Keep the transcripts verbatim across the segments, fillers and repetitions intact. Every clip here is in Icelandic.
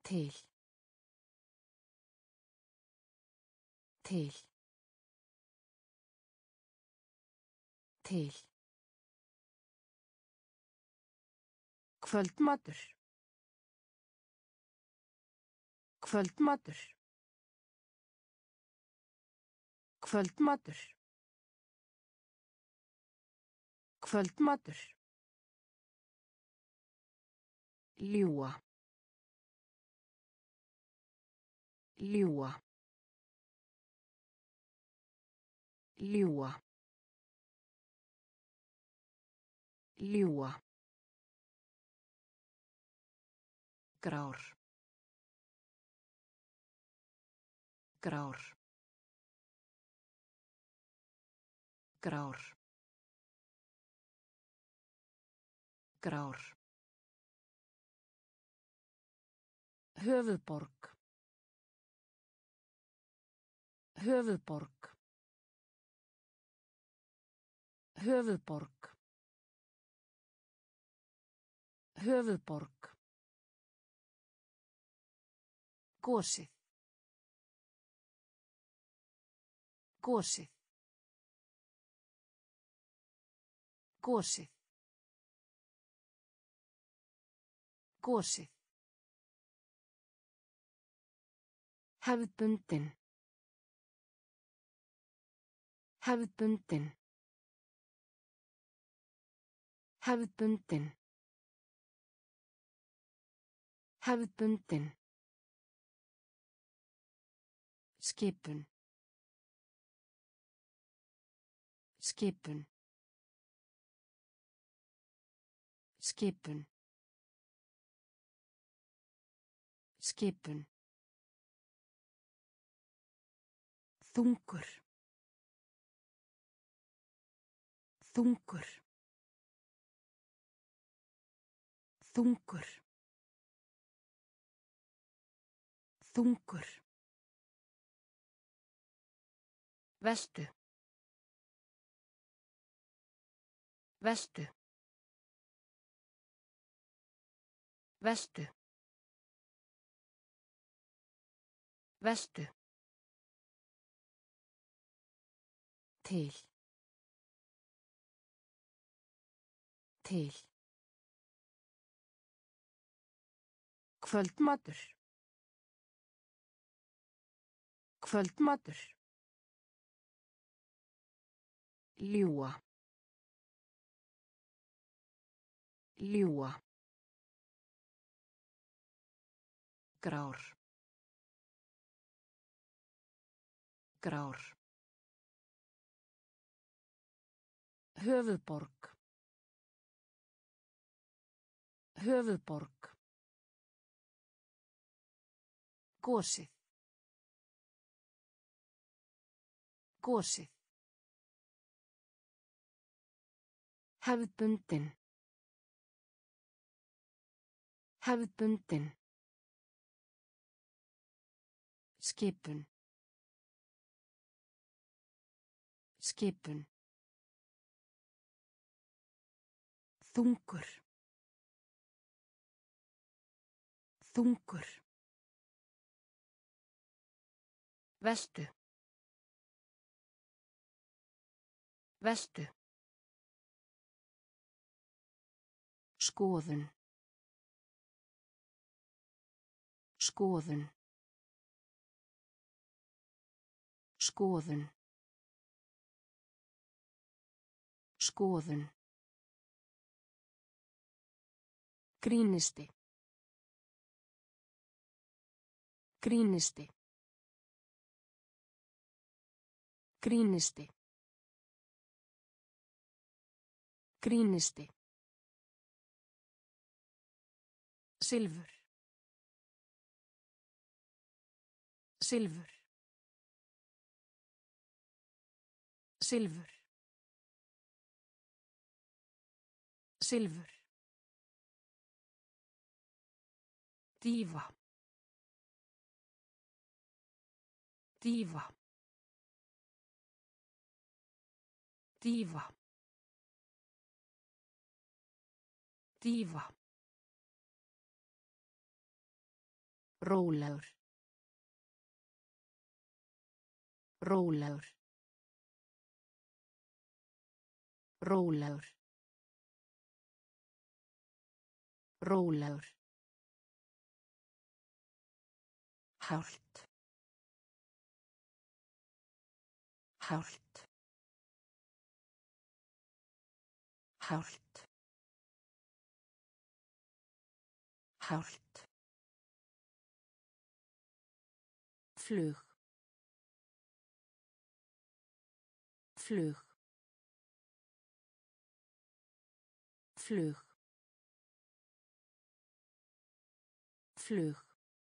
Til. Til. Til. Kvöldmatur. Kvöldmatur. Kvöldmatur. Kvöldmatur. Ljúga. Ljúga. Ljúga. Ljúga. Grár. Grár. Grár. Grár. Höfuðborg. Höfuðborg. Höfuðborg. Höfuðborg. Gosið. Gosið. Gosið. Gosið. Hefðbundin. Hefðbundin. Hefðbundin. Hefðbundin. Skipun. Skipun. Skipun. Skipun. Þungur. Þungur. Þungur. Þungur. Veltu. Veltu. Veltu. Veltu. Til. Til. Kvöldmatur. Kvöldmatur. Ljúga. Ljúga. Grár. Grár. Höfuðborg. Höfuðborg. Gosið. Gosið. Hefðbundin. Hefðbundin. Skipun. Skipun. Þungur. Þungur. Veltu. Veltu. Skoðun. Skoðun. Skoðun. Skoðun. Grínisti. Grínisti. Grínisti. Grínisti. Silfur. Silfur. Silfur. Silfur. Dífa. Dífa. Dífa. Dífa. Rólegur. Rólegur. Rólegur. Rólegur. Hált. Hált. Hált. Hált. Flug. Flug. Flug. Flug.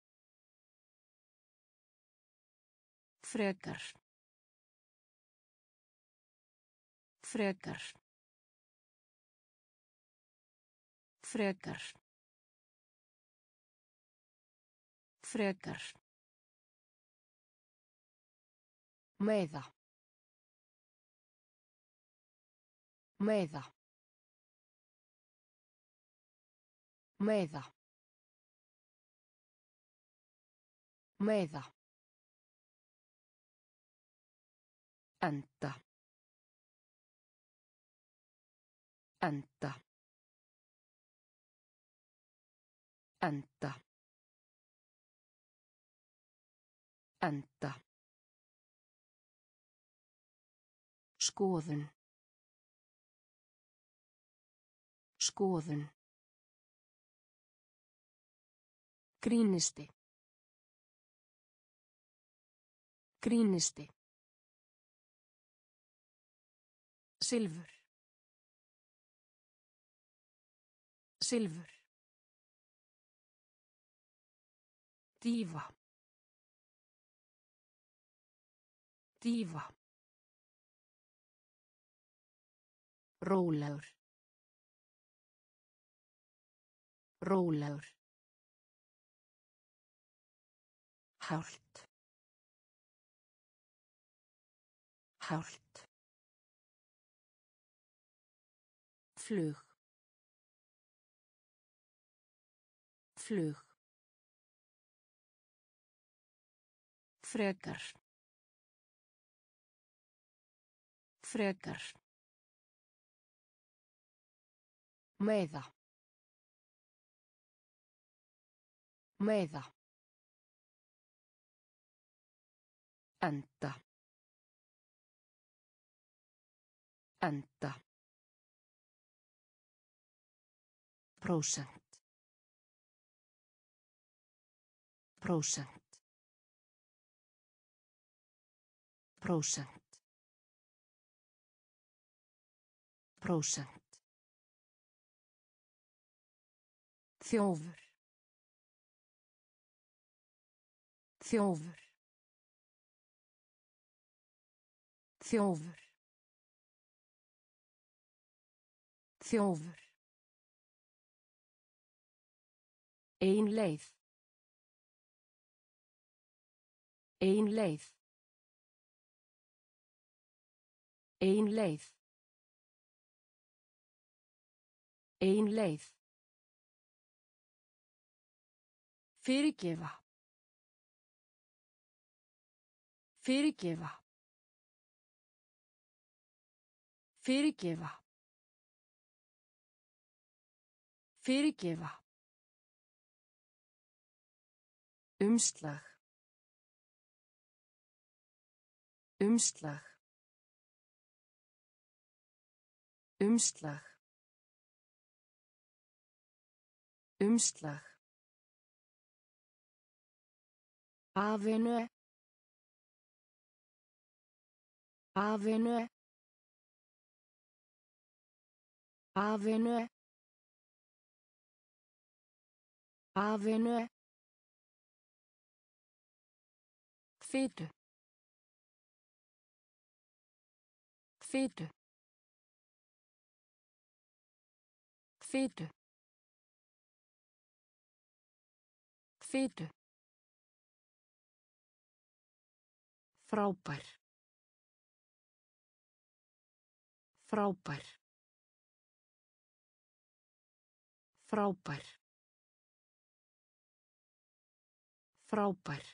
Frekar. Frekar. Frekar. Frekar. Meiða. Meiða. Meiða. Meiða. Enda. Enda. Enda. Enda. Skoðun. Skoðun. Grínisti. Grínisti. Silfur. Silfur. Dýfa. Dýfa. Rólegur. Rólegur. Hált. Hált. Flug. Flug. Frekar. Frekar. Meiða. Meiða. Enda. Enda. Prósent. Prósent. Prósent. Prósent. Þjófur. Þjófur. Þjófur. Þjófur. Ein leið. Ein leið. Ein leið. Ein leið. Fyrirgefa. Fyrirgefa. Fyrirgefa. Fyrirgefa. Umslag. Umslag. Umslag. Umslag. Avenue. Avenue. Avenue. Avenue. Fitu. Fitu. Fitu. Fitu. Frábær. Frábær. Frábær. Frábær.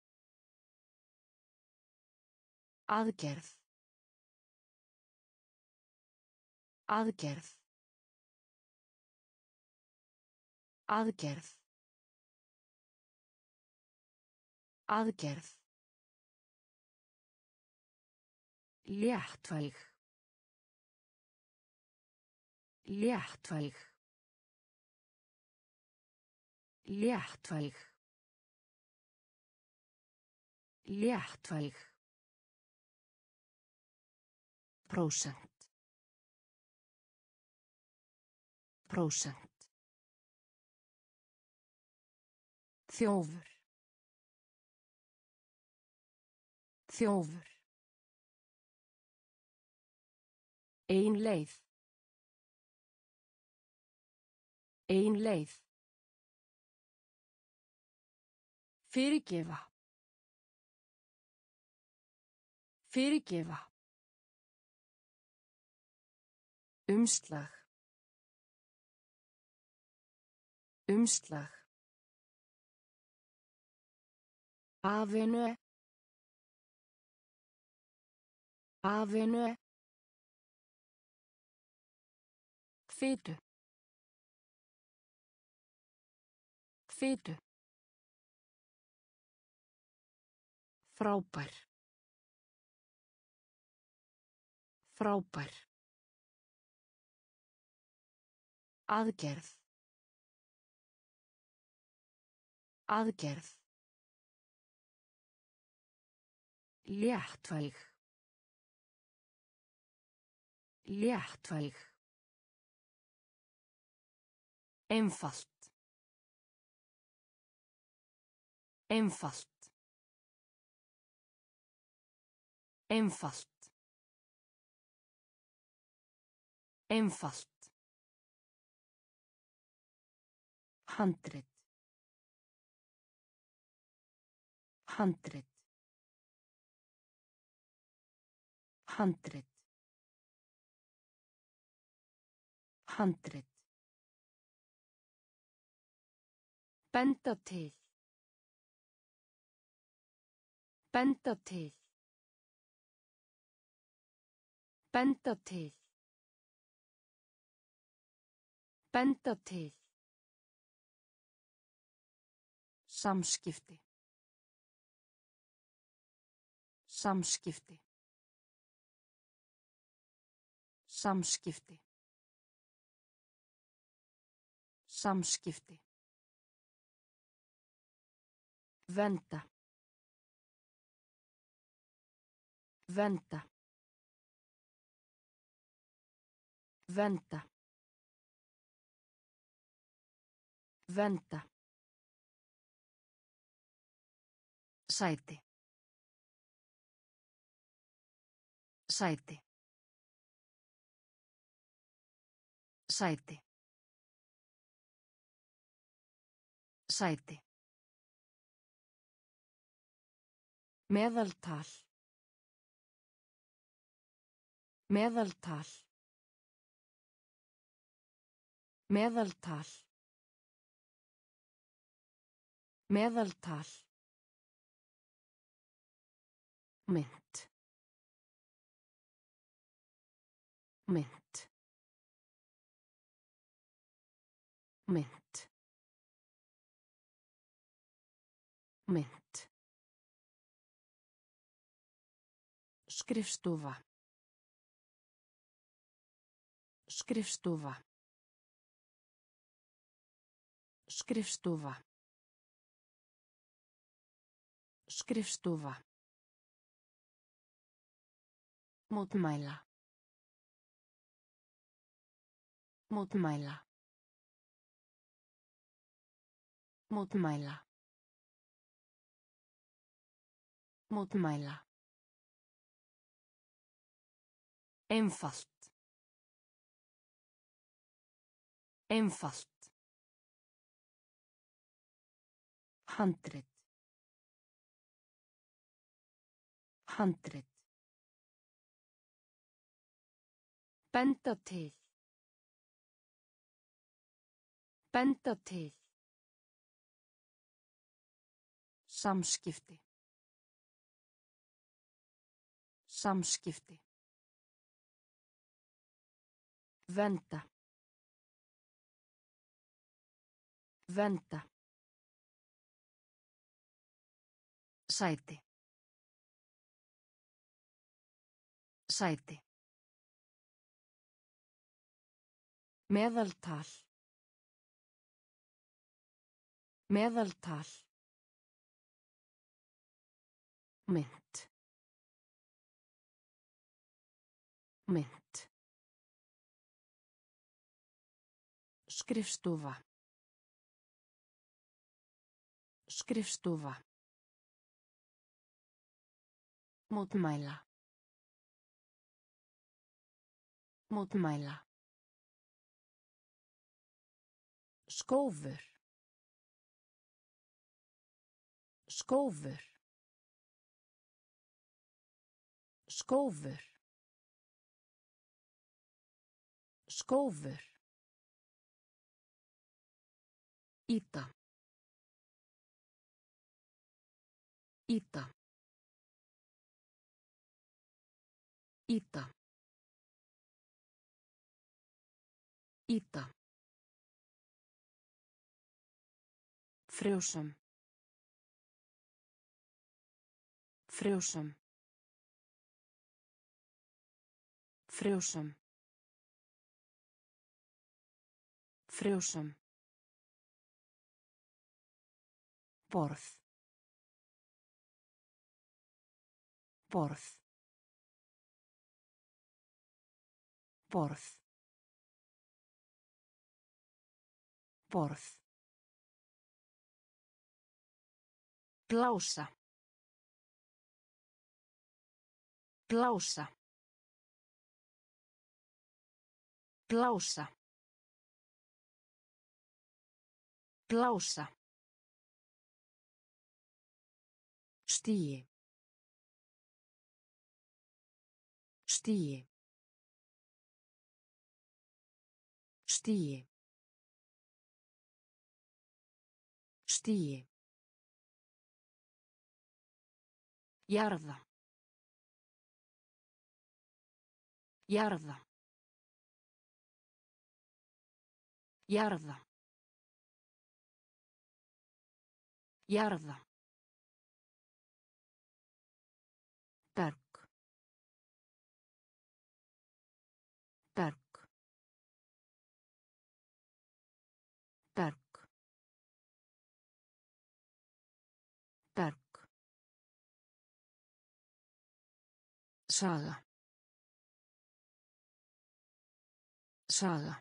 Aðgerð. Aðgerð. Aðgerð. Aðgerð. Léttvæg. Léttvæg. Léttvæg. Léttvæg. Prósent. Prósent. Þjófur. Þjófur. Ein leið. Ein leið. Fyrirgefa. Fyrirgefa. Umslag. Umslag. Avenue. Avenue. Fitu. Fitu. Frábær. Frábær. Aðgerð. Aðgerð. Léttvæg. Léttvæg. Einfalt. Einfalt. Einfalt. Einfalt. Handrit. Handrit. Handrit. Handrit. Benda til. Benda til. Benda til. Benda til. Samskipti. Samskipti. Samskipti. Samskipti. Venda. Venda. Venda. Venda. Sæti. Sæti. Sæti. Sæti. Meðaltal. Meðaltal. Meðaltal. Meðaltal. Mynt. Mynt. Mynt. Mynt. Skrifstofa. Skrifstofa. Skrifstofa. Skrifstofa. Mótmæla. Mótmæla. Mótmæla. Mótmæla. Einfalt. Einfalt. Handrit. Handrit. Benda til. Benda til. Samskipti. Samskipti. Venda. Venda. Sæti. Sæti. Meðaltal. Meðaltal. Mynt. Mynt. Skrifstofa. Skrifstofa. Mótmæla. Mótmæla. Skófur. Skófur. Skófur. Skófur. Íta. Íta. Íta. Íta. Frjósam. Frjósam. Frjósam. Frjósam. Borð. Borð. Borð. Borð. Blása. Blása. Blása. Blása. Stigi. Stigi. Stigi. Stigi. Jarða. Jarða. Jarða. Jarða. Berg. Berg. Berg. Berg. Saga. Saga.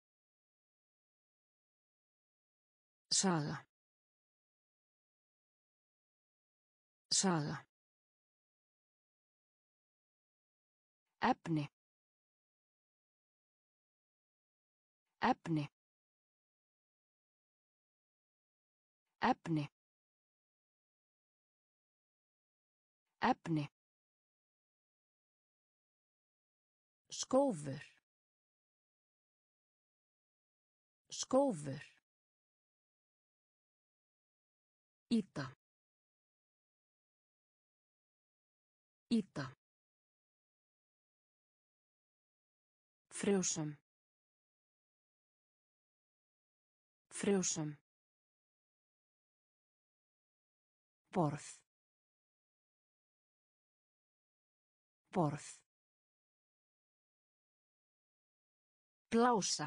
Saga. Saga. Efni. Efni. Efni. Efni. Skófur. Skófur. Íta. Íta. Frjósam. Frjósam. Borð. Borð. Blása.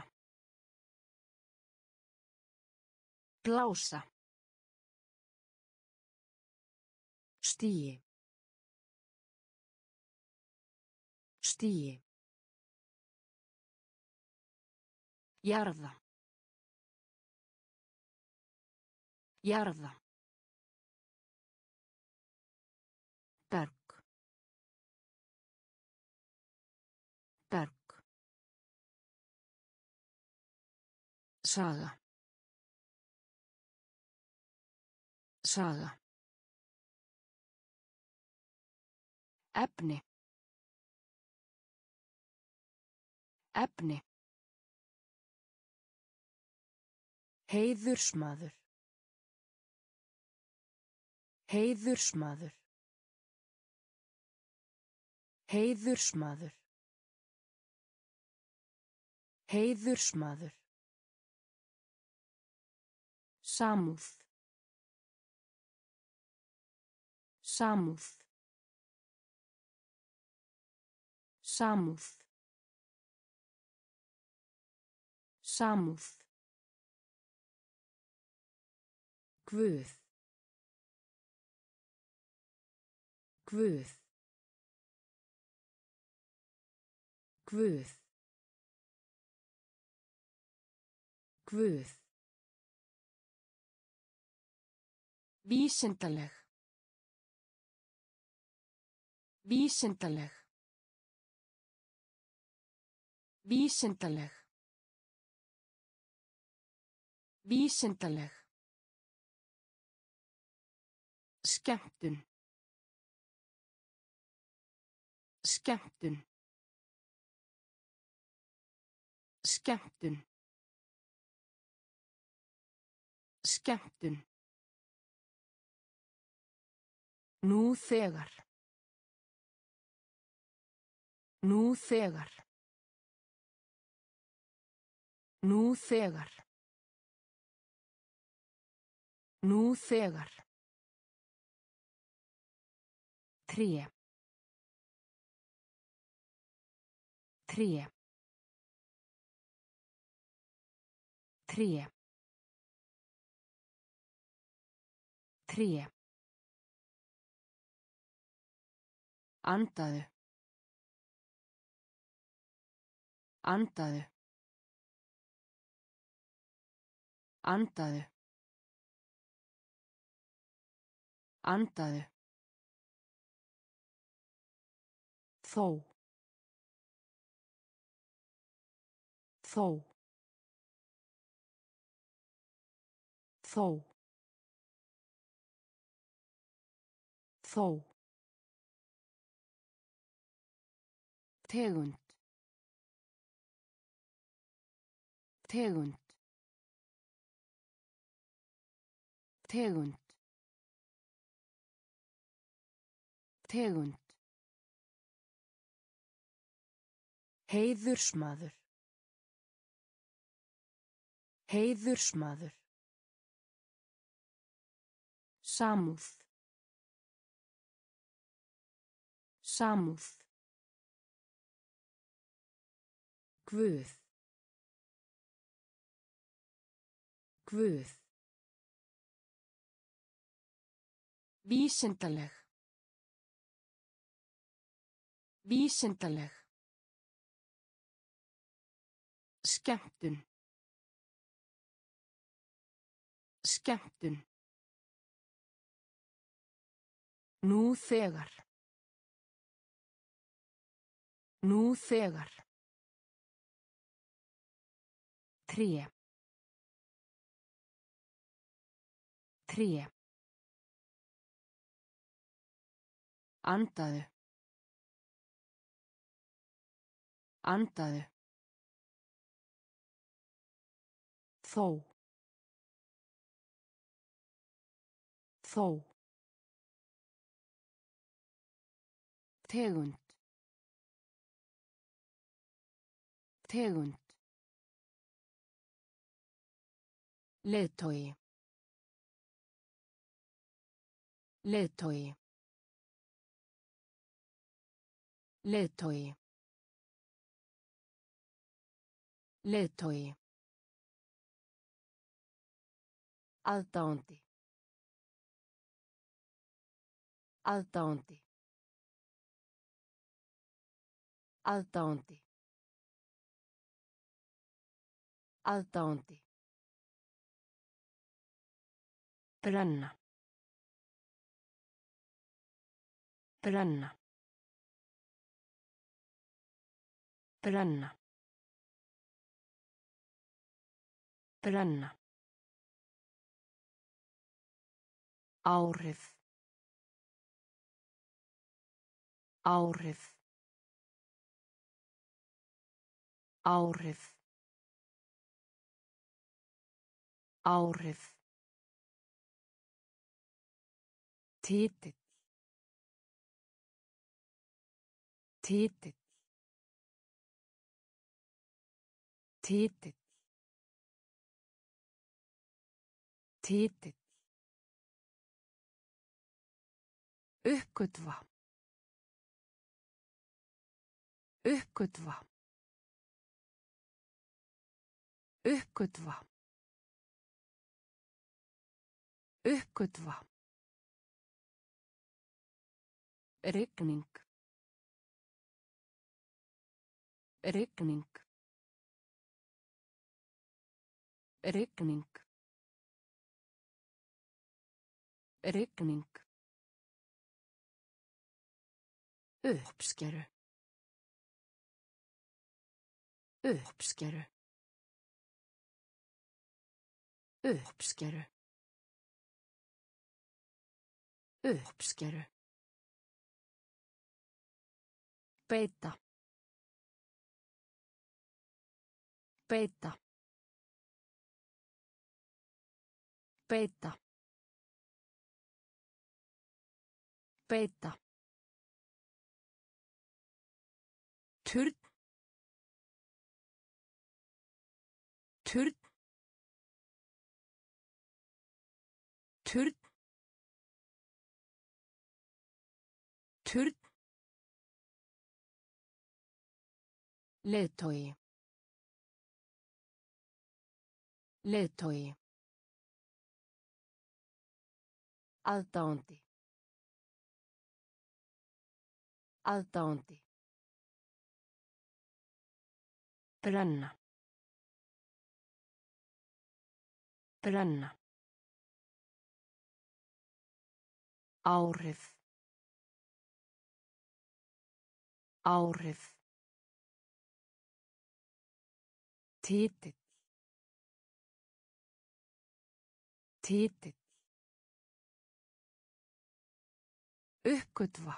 Blása. Stigi. Stigi. Jarða. Jarða. Berg. Berg. Saga. Saga. Efni. Efni. Heiðursmaður. Heiðursmaður. Heiðursmaður. Heiðursmaður. Samúð. Samúð. Samúð. Samúð. Guð. Guð. Guð. Guð. Vísindaleg. Vísindaleg. Vísindaleg. Vísindaleg. Skemmtun. Skemmtun. Skemmtun. Skemmtun. Nú þegar. Nú þegar. Nú þegar. Nú þegar. Tré. Tré. Tré. Tré. Andaðu. Andaðu. Andaðu. Andaðu. Þó. Þó. Þó. Þó. Tegund. Tegund. Tegund. Tegund. Heiðursmaður. Heiðursmaður. Samúð. Samúð. Guð. Guð. Vísindaleg. Vísindaleg. Skemmtun. Skemmtun. Nú þegar. Nú þegar. Tré. Tré. Andaðu. Andaðu. Þó. Þó. Tegund. Tegund. Leiðtogi. Leiðtogi. Leiðtogi. Leiðtogi. Aðdáandi. Aðdáandi. Aðdáandi. Aðdáandi. Brenna. Brenna. Brenna. Brenna. Áhrif. Áhrif. Áhrif. Áhrif. Titill. Titill. Titill. Titill. Uppgötva. Uppgötva. Uppgötva. Uppgötva. Rigning. Rigning. Rigning. Rigning. Uppskeru. Uppskeru. Uppskeru. Uppskeru. Beita. Beita. Beita. Beita. Turn. Turn. Turn. Turn. Leiðtogi. Leiðtogi. Aðdáandi. Aðdáandi. Brenna. Brenna. Áhrif. Áhrif. Titill. Titill. Uppgötva.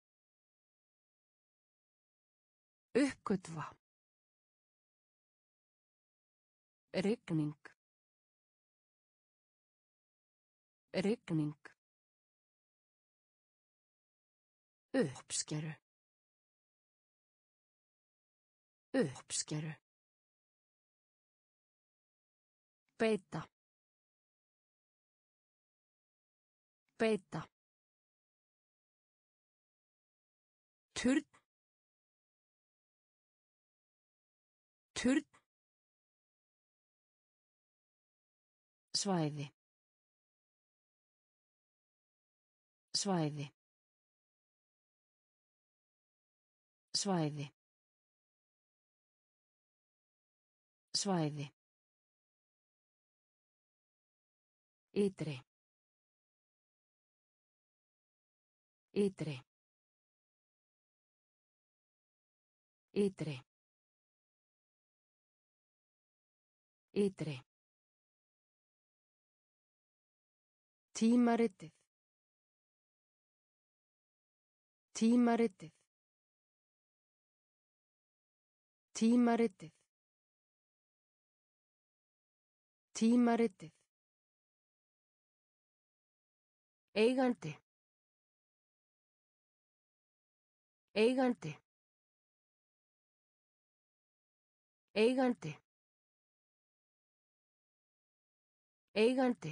Uppgötva. Rigning. Rigning. Uppskeru. Uppskeru. Beita. Beita. Turn. Turn. Svæði. Svæði. Svæði. Svæði. Ytri. Ytri. Ytri. Ytri. Tímaritið. Tímaritið. Tímaritið. Tímaritið. Eigandi. Eigandi. Eigandi. Eigandi.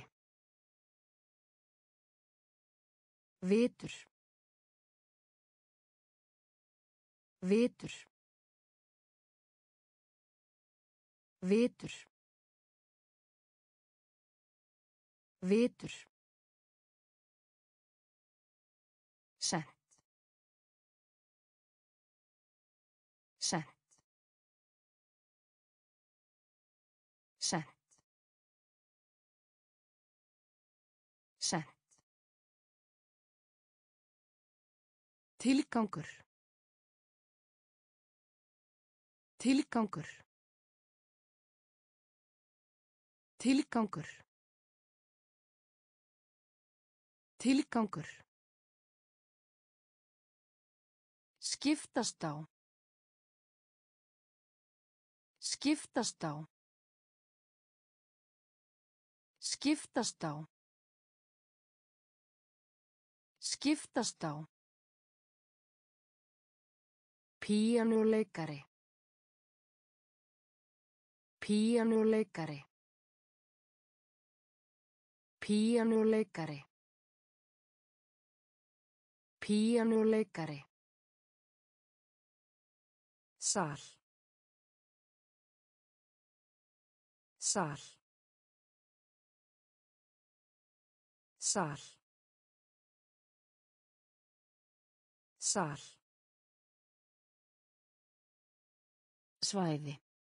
Vitur. Vitur. Vitur. Vitur. Sent. Sent. Sent. Sent. Tilgangur. Tilgangur. Tilgangur. Tilgangur. Skiptast á. Skiptast á. Skiptast á. Skiptast á. Píanóleikari. Píanóleikari. Píanóleikari. Píanóleikari. Sal. Sal. Sal. Sal. Svæði.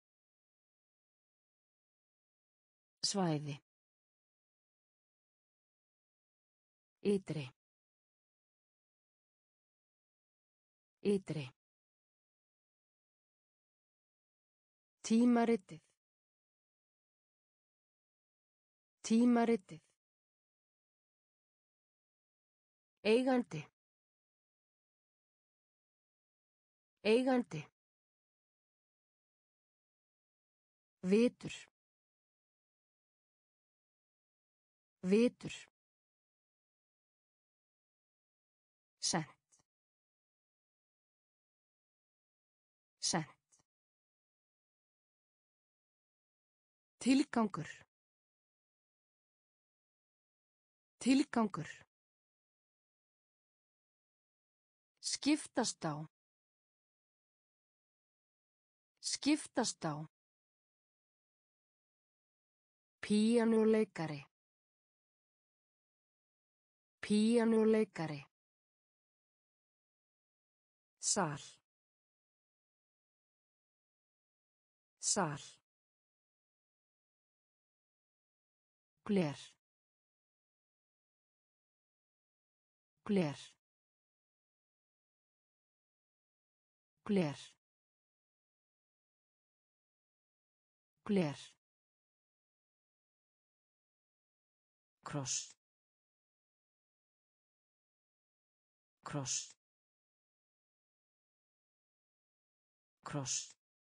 Svæði. Ytri. Ytri. Tímaritið. Tímaritið. Eigandi. Eigandi. Vitur. Vitur. Sent. Sent. Tilgangur. Tilgangur. Skiptast á. Skiptast á. Píanóleikari. Píanóleikari. Sal. Sal. Gler. Gler. Gler. Gler. Kross. Kross. Kross.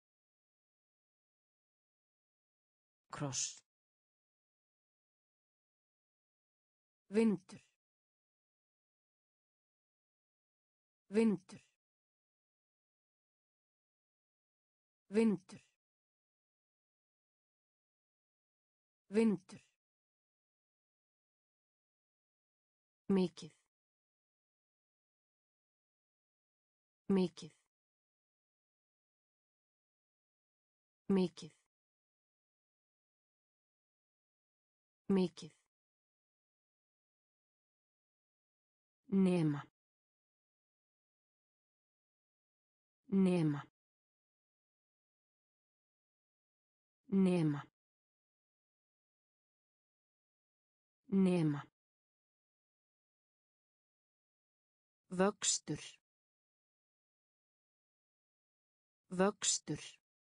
Kross. Vindur. Vindur. Vindur. Vindur. Mikið. Mikið. Mikið. Mikið. Nema. Nema. Nema. Nema. Vöxtur. Vöxtur.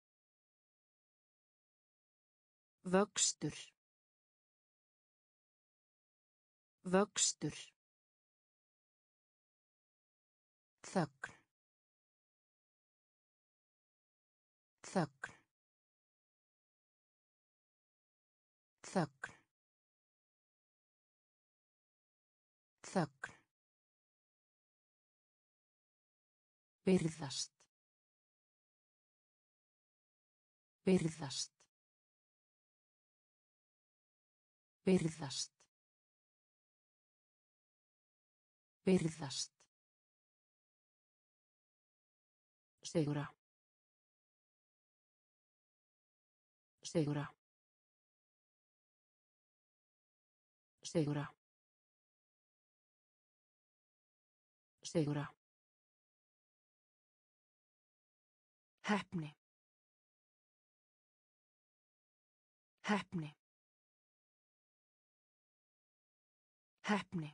Vöxtur. Vöxtur. Þögn. Þögn. Þögn. Þögn. Virðast. Virðast. Virðast. Virðast. Sigra. Sigra. Sigra. Sigra. Heppni. Heppni. Heppni.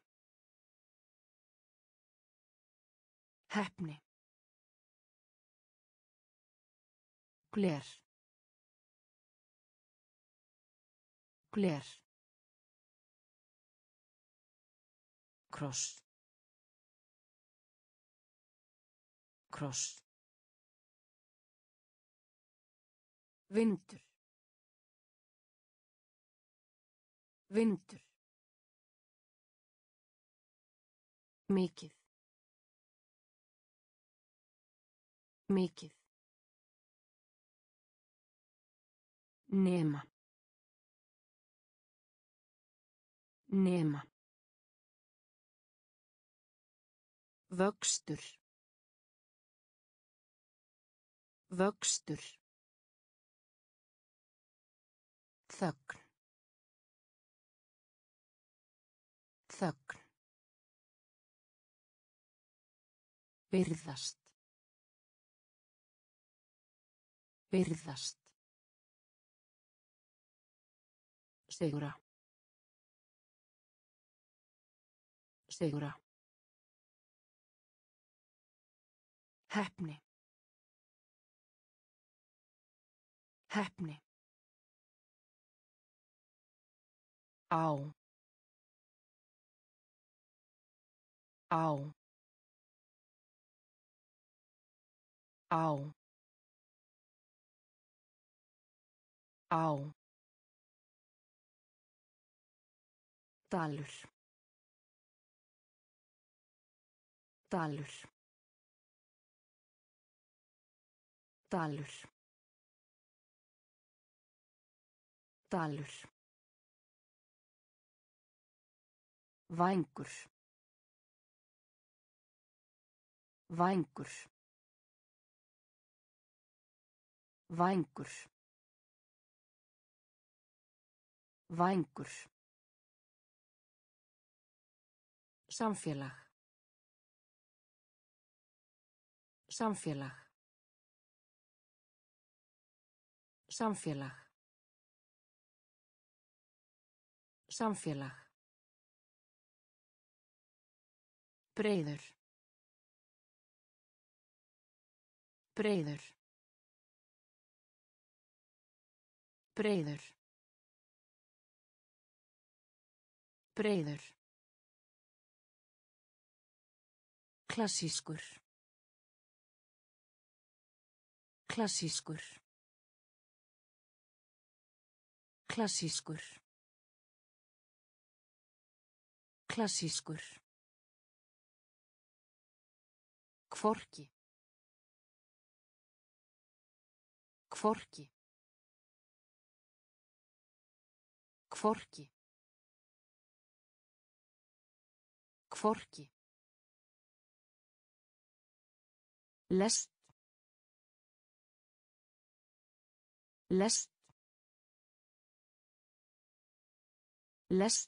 Heppni. Gler. Gler. Kross. Kross. Vindur. Vindur. Mikið. Mikið. Nema. Nema. Vöxtur. Vöxtur. Þögn. Þögn. Virðast. Virðast. Sigra. Sigra. Heppni. Heppni. Á. Á. Á. Á. Dalur. Dalur. Dalur. Dalur. Vængur. Vængur. Vængur. Vængur. Samfélag. Samfélag. Samfélag. Samfélag. Breiður. Breiður. Breiður. Breiður. Klassískur. Klassískur. Klassískur. Klassískur. Hvorki. Hvorki. Hvorki. Hvorki. Lest. Lest. Lest.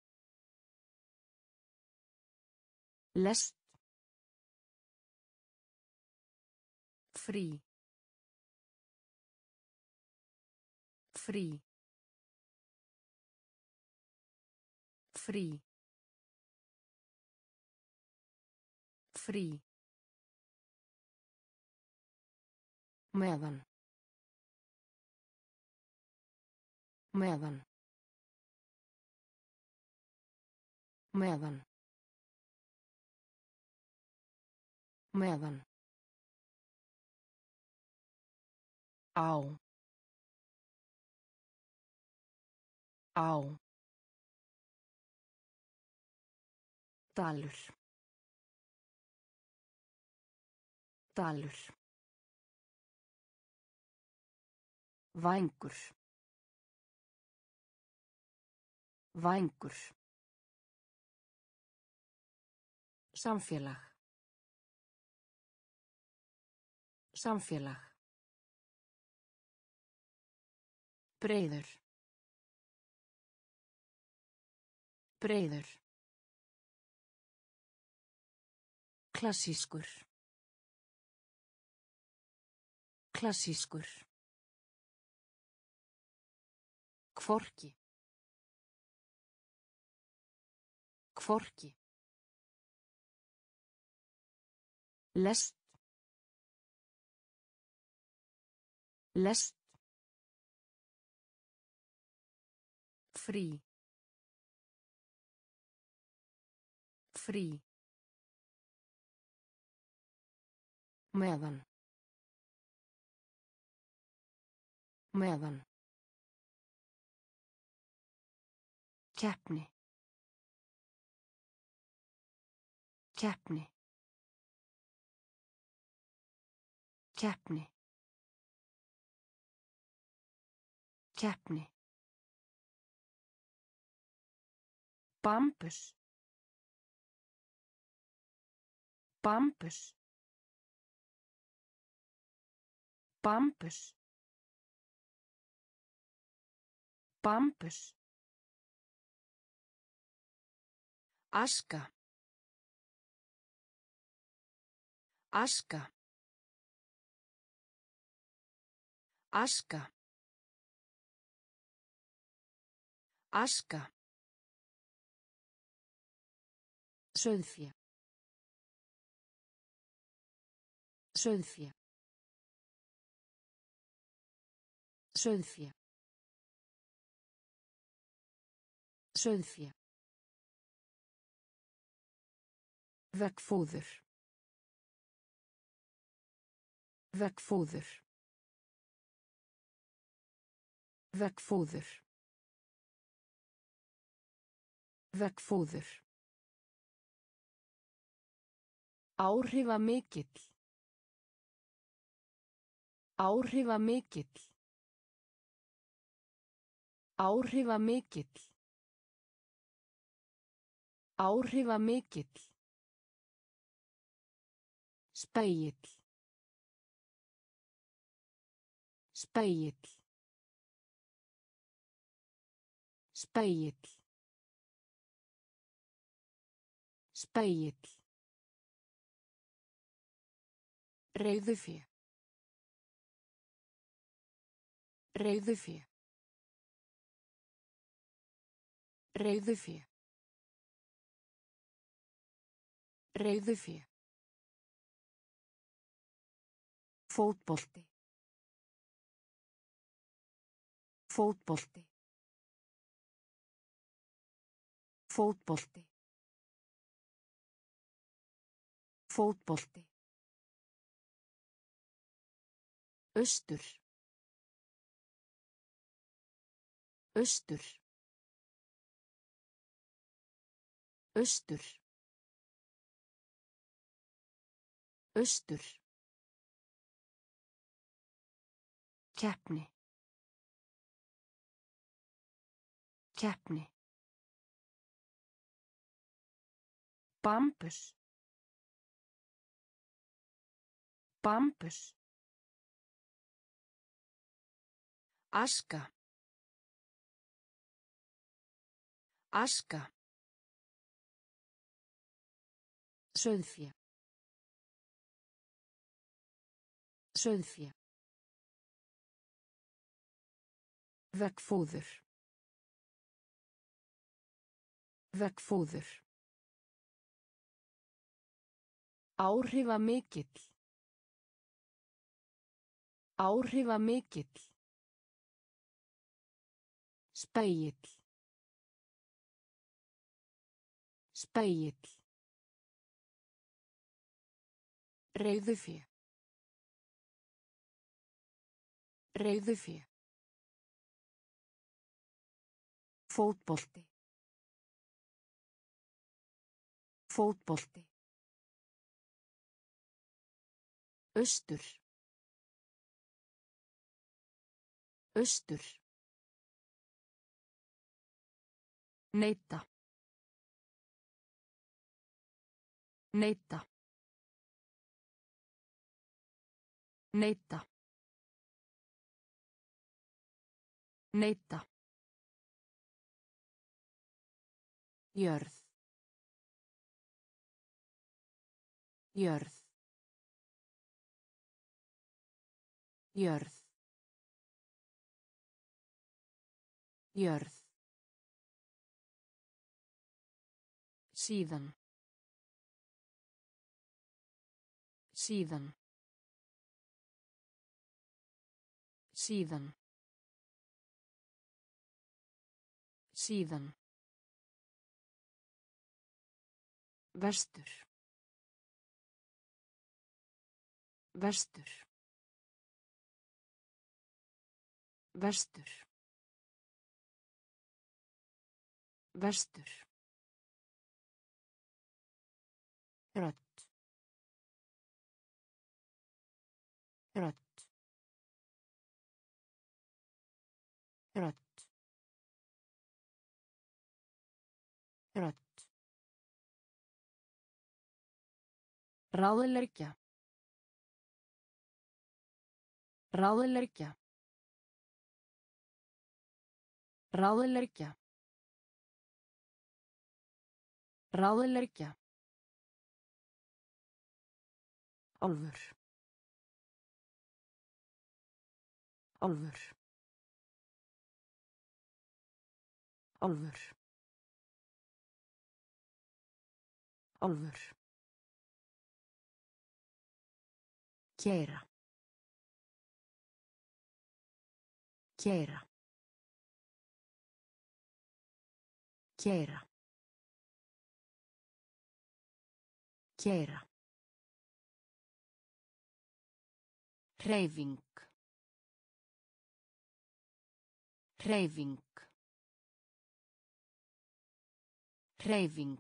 Lest. Frí. Frí. Frí. Frí. Meðan. Meðan. Meðan. Meðan. Á. Á. Dalur. Dalur. Vængur. Vængur. Samfélag. Samfélag. Breiður. Breiður. Klassískur. Klassískur. Hvorki. Hvorki. Lest. Lest. Frí. Frí. Meðan. Meðan. Keppni. Keppni. Keppni. Keppni. Bambus. Bambus. Bambus. Bambus. Aska. Aska. Aska. Aska. Sauðfé. Sauðfé. Sauðfé. Sauðfé. Veggfóður. Veggfóður. Veggfóður. Veggfóður. Áhrifamikill. Áhrifamikill. Áhrifamikill. Áhrifamikill. Spegill. Spegill. Spegill. Spegill. Reiðufé. Reiðufé. Reiðufé. Reiðufé. Fótbolti. Fótbolti. Fótbolti. Fótbolti. Austur. Austur. Austur. Austur. Keppni. Keppni. Bambus. Bambus. Aska. Aska. Sauðfé. Sauðfé. Veggfóður. Veggfóður. Áhrifamikill. Áhrifamikill. Spegill. Spegill. Reiðufé. Reiðufé. Fótbolti. Fótbolti. Austur. Austur. Neita. Neita. Neita. Neita. Jörð. Jörð. Jörð. Jörð. Síðan. Síðan. Síðan. Síðan. Vestur. Vestur. Vestur. Vestur. Rödd. Rödd. Rödd. Rödd. Ráðleggja. Ráðleggja. Ráðleggja. Ráðleggja. Álfur. Álfur. Álfur. Álfur. Keyra. Keyra. Keyra. Keyra. Hreyfing. Hreyfing. Hreyfing.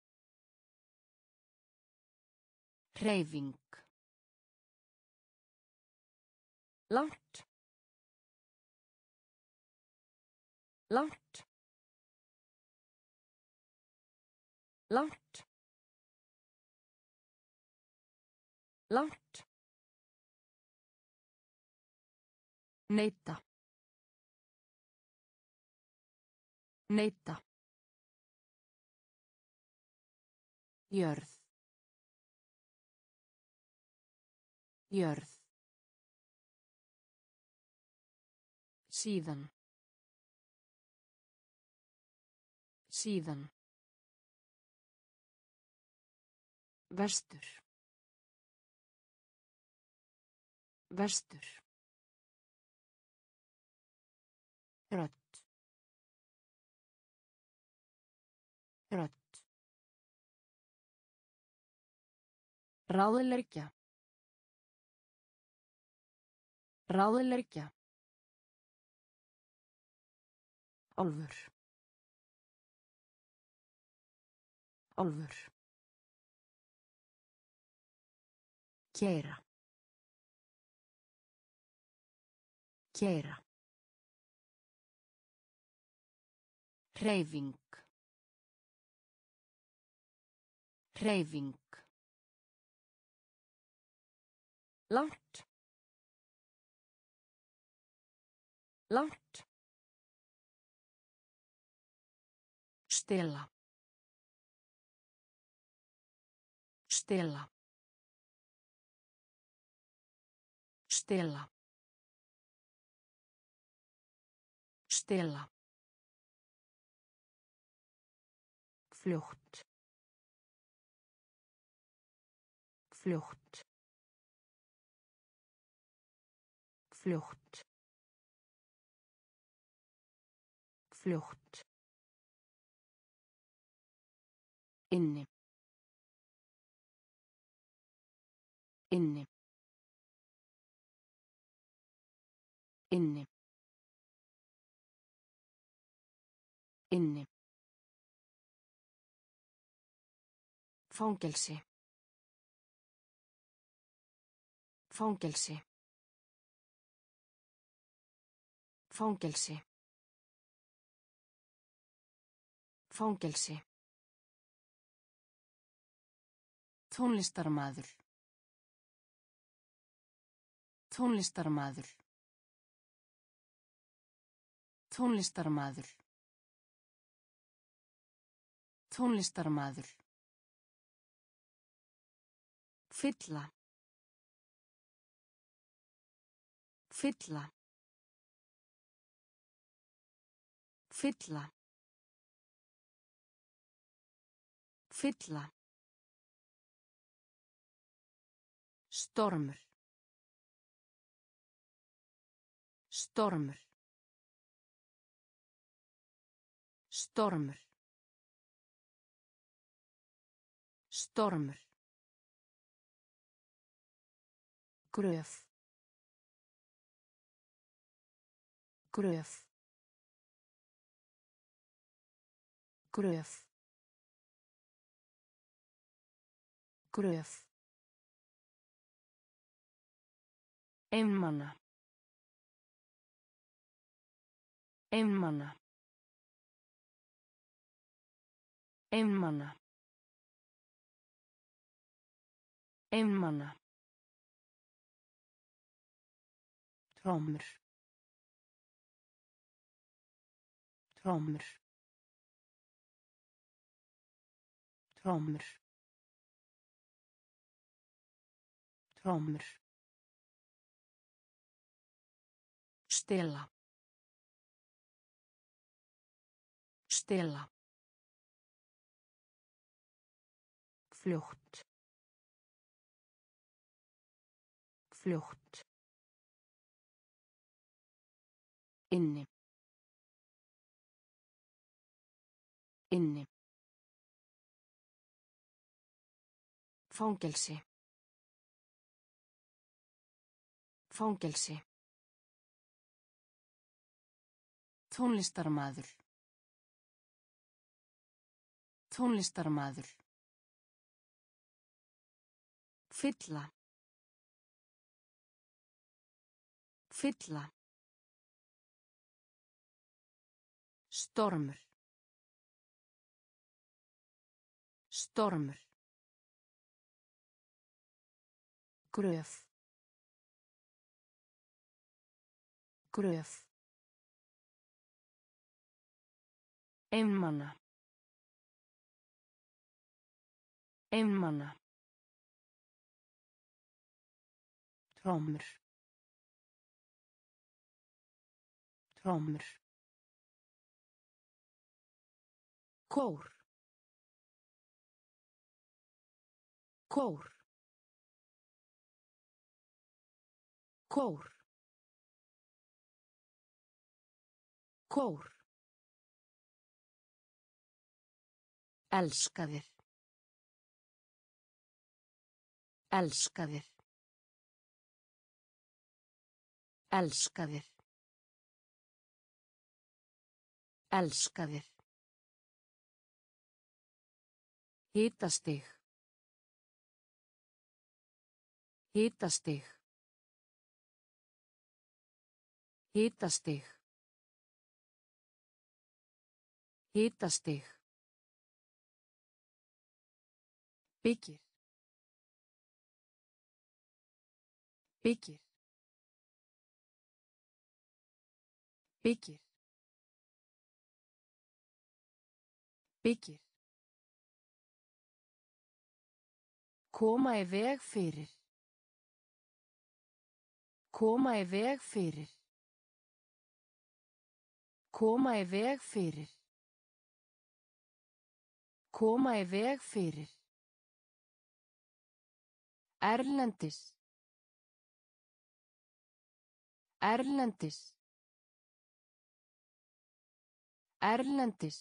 Hreyfing. Langt. Langt. Langt. Langt. Neita. Neita. Jörð. Jörð. Síðan. Síðan. Vestur. Vestur. Rödd. Rödd. Ráðleggja. Ráðleggja. Álfur. Álfur. Keyra. Keyra. Hreyfing. Hreyfing. Langt. Langt. Stela. Stela. Stela. Stela. Fljótt. Fljótt. Fljótt. Fljótt. Inni. Inni. Inni. Inni. Fangelsi. Fangelsi. Fangelsi. Fangelsi. Tónlistarmaður. Tónlistarmaður. Tónlistarmaður. Tónlistarmaður. Fylla. Fylla. Fylla. Fylla. Stormur. Stormur. Stormur. Stormur. Gröf. Gröf. Gröf. Gröf. Einmana. Einmana. Einmana. Einmana. Trommur. Trommur. Trommur. Trommur. Stela. Stela. Fljótt. Fljótt. Inni. Inni. Fangelsi. Fangelsi. Tónlistarmaður. Tónlistarmaður. Fylla. Fylla. Stormur. Stormur. Gröf. Gröf. Einmana. Einmana. Trommur. Trommur. Kór. Kór. Kór. Kór. Elskaðir. Elskaðir. Elskaðir. Elskaðir. Hitastig. Hitastig. Hitastig. Hitastig. Byggir. Byggir. Byggir. Byggir. Koma í veg fyrir. Koma í veg fyrir. Koma í veg fyrir. Koma í veg fyrir. Erlendis. Erlendis. Erlendis.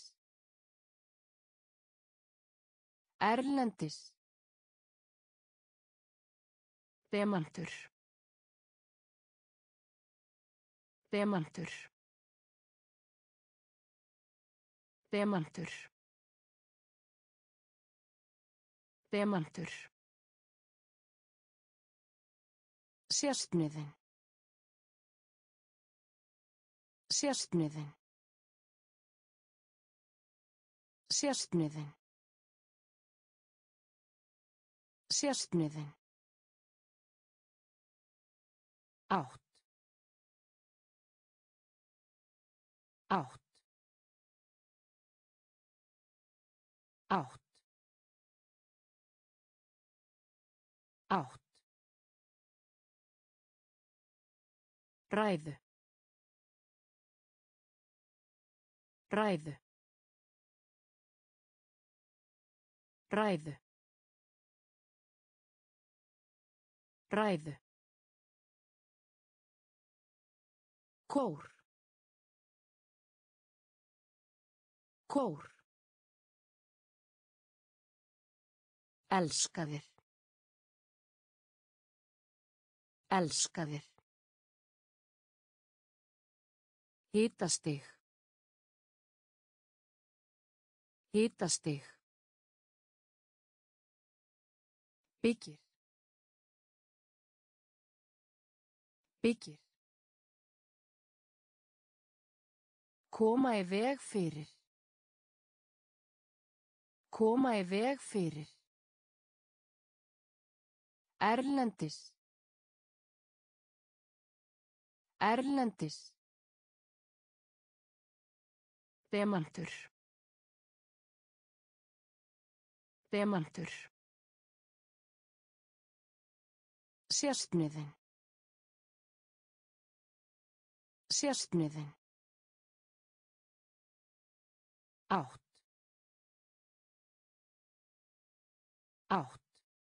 Erlendis. Demantur. Demantur. Demantur. Demantur. Sérstniðin. Sérstniðin. Sérstniðin. Sérstniðin. Átt. Átt. Átt. Átt. Ræðu. Ræðu. Ræðu. Ræðu. Kór. Kór. Elskaðir. Elskaðir. Hitastig. Hitastig. byggir byggir koma í veg fyrir koma í veg fyrir erlendis erlendis demantur demantur sérstniðin sérstniðin átt átt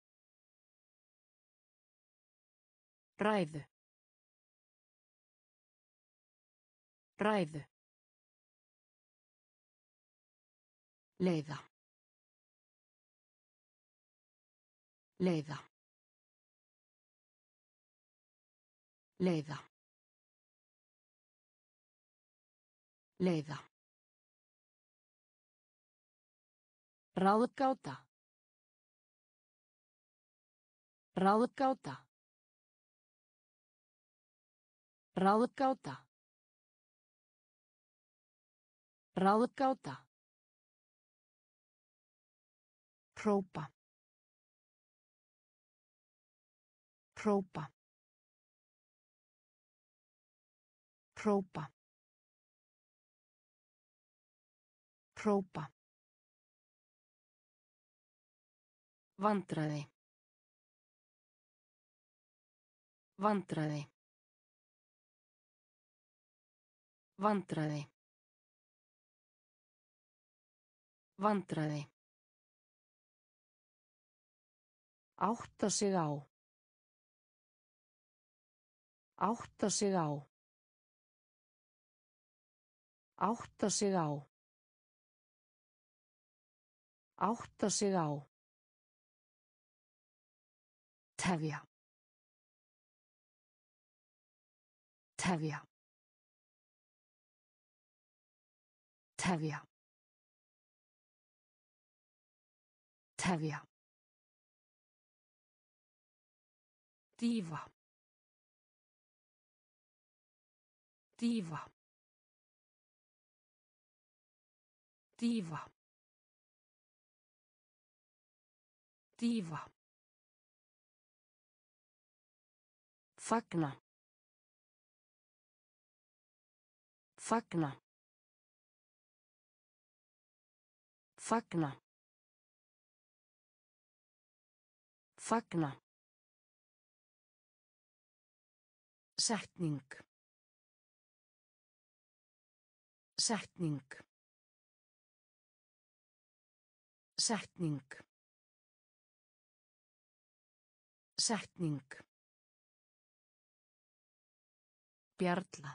ræðu ræðu leiða leiða leiða leiða ráðgáta ráðgáta ráðgáta ráðgáta hrópa hrópa hrópa hrópa vandræði vandræði vandræði vandræði átta sig á átta sig á átta sig á átta sig á tefja tefja tefja tefja dýfa dýfa dýfa dýfa fagna fagna fagna fagna setning setning setning setning bjarla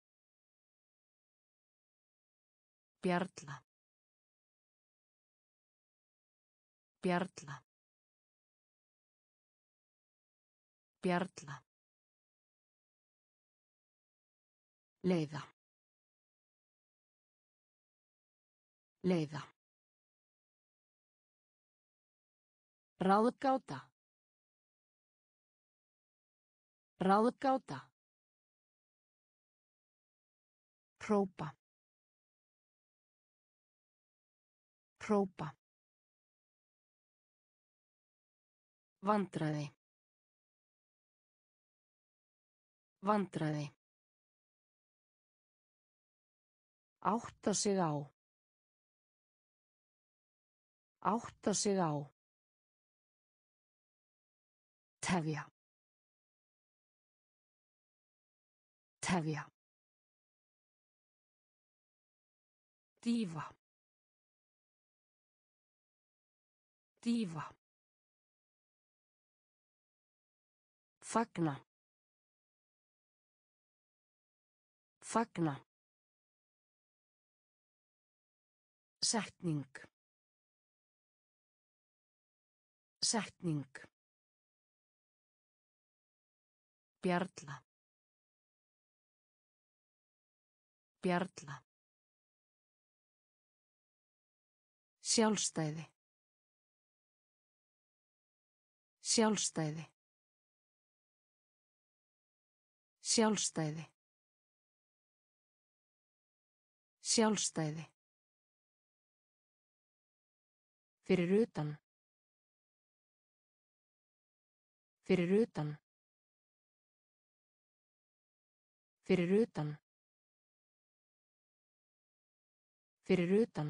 bjarla bjarla bjarla leiða leiða ráðgáta ráðgáta hrópa hrópa vandræði vandræði átta sig á átta sig á tefja tefja dýfa dýfa fagna fagna setning setning bjarla bjarla sjálfstæði Sjálfstæði. Sjálfstæði. Sjálfstæði. Fyrir utan. Fyrir utan. Fyrir utan. Fyrir utan.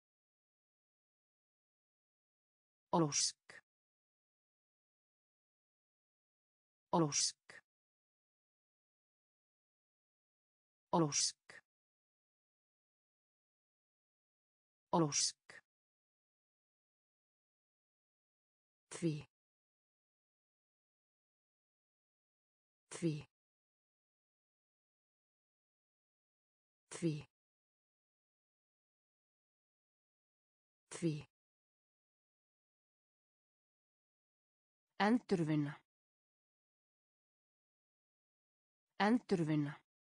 Ósk. Ósk. Ósk. Ósk. Því. Því. Því. Því. Endurvinna. Endurvinna.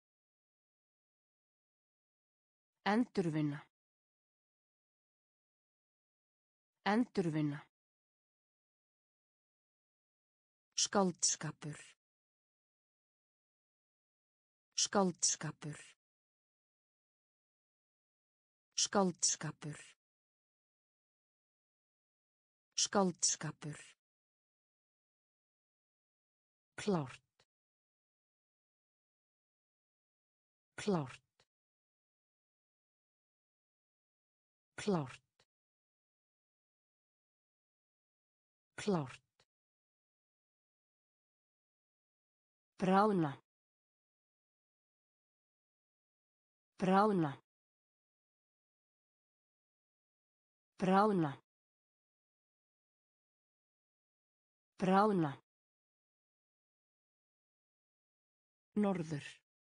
Endurvinna. Endurvinna. Skáldskapur. Skáldskapur. Skáldskapur. Skáldskapur. Klárt. Klárt. Klárt. Klárt. Bráðna. Bráðna. Bráðna. Bráðna. Norður.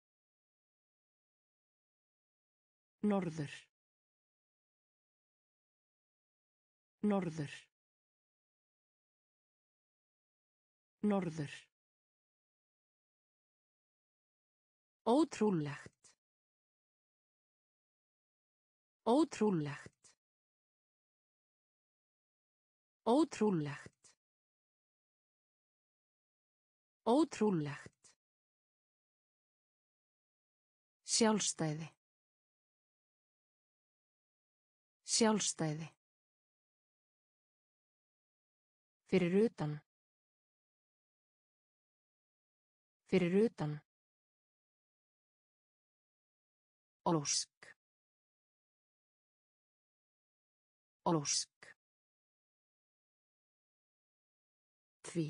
Norður. Norður. Norður. Ótrúlegt. Ótrúlegt. Ótrúlegt. Ótrúlegt. Sjálfstæði. Sjálfstæði. Fyrir utan. Fyrir utan. Ósk. Ósk. Því.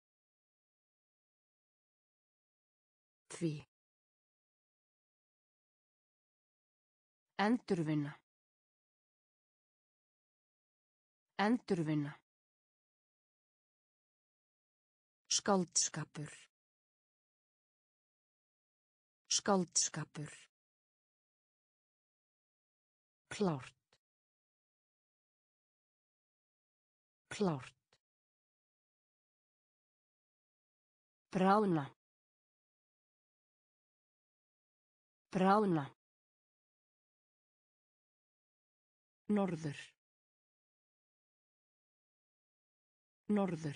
Því. Endurvinna. Endurvinna. Skáldskapur. Skáldskapur. Klárt. Klárt. Bráðna. Bráðna. Norður. Norður.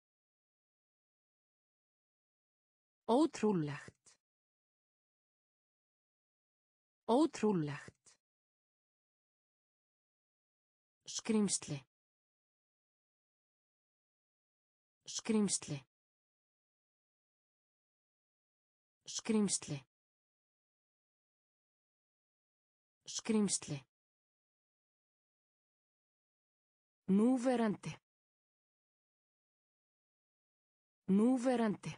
Ótrúlegt. Ótrúlegt. Skrímsli. Skrímsli. Skrímsli. Skrímsli. Núverandi. Núverandi.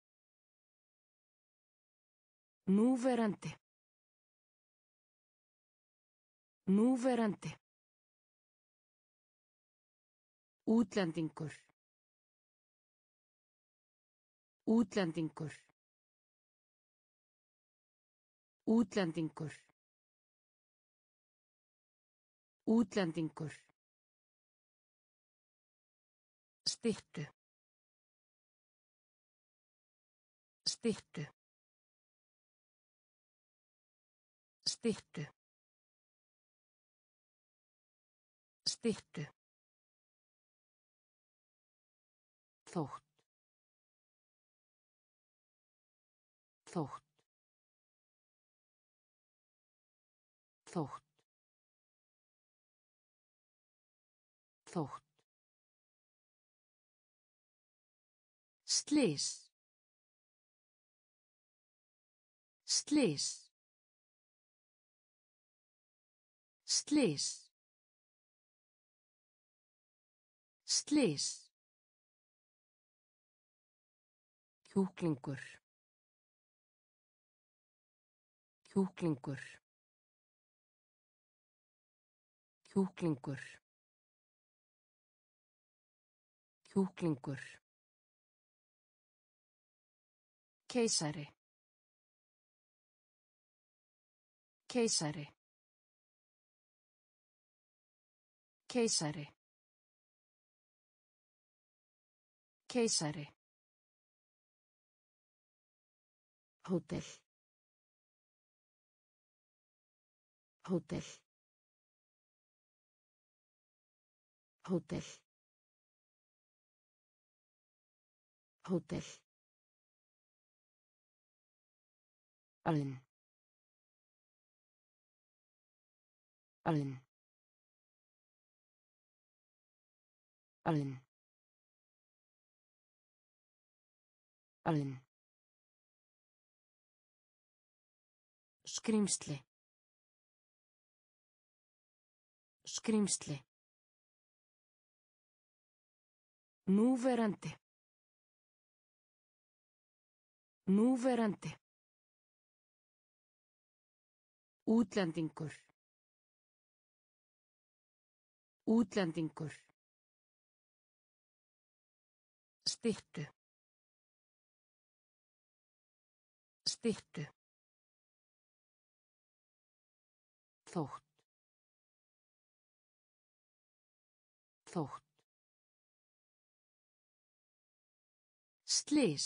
Núverandi. Núverandi. Útlendingur. Útlendingur. Útlendingur. Útlendingur. Styttu. Styttu. Styttu. Styttu. Þótt. Þótt. Þótt. Þótt. Slys. Slys. Slys. Slys. Kjúklingur. Kjúklingur. Kjúklingur. Kjúklingur. Keisari. Keisari. Keisari. Keisari. Hótel. Hótel. Hótel. Hótel. Allen. Allen. Allen. Allen. Skrímsli. Skrímsli. Núverandi. Núverandi. Útlendingur. Útlendingur. Styttu. Styttu. Þótt. Þótt. Slys.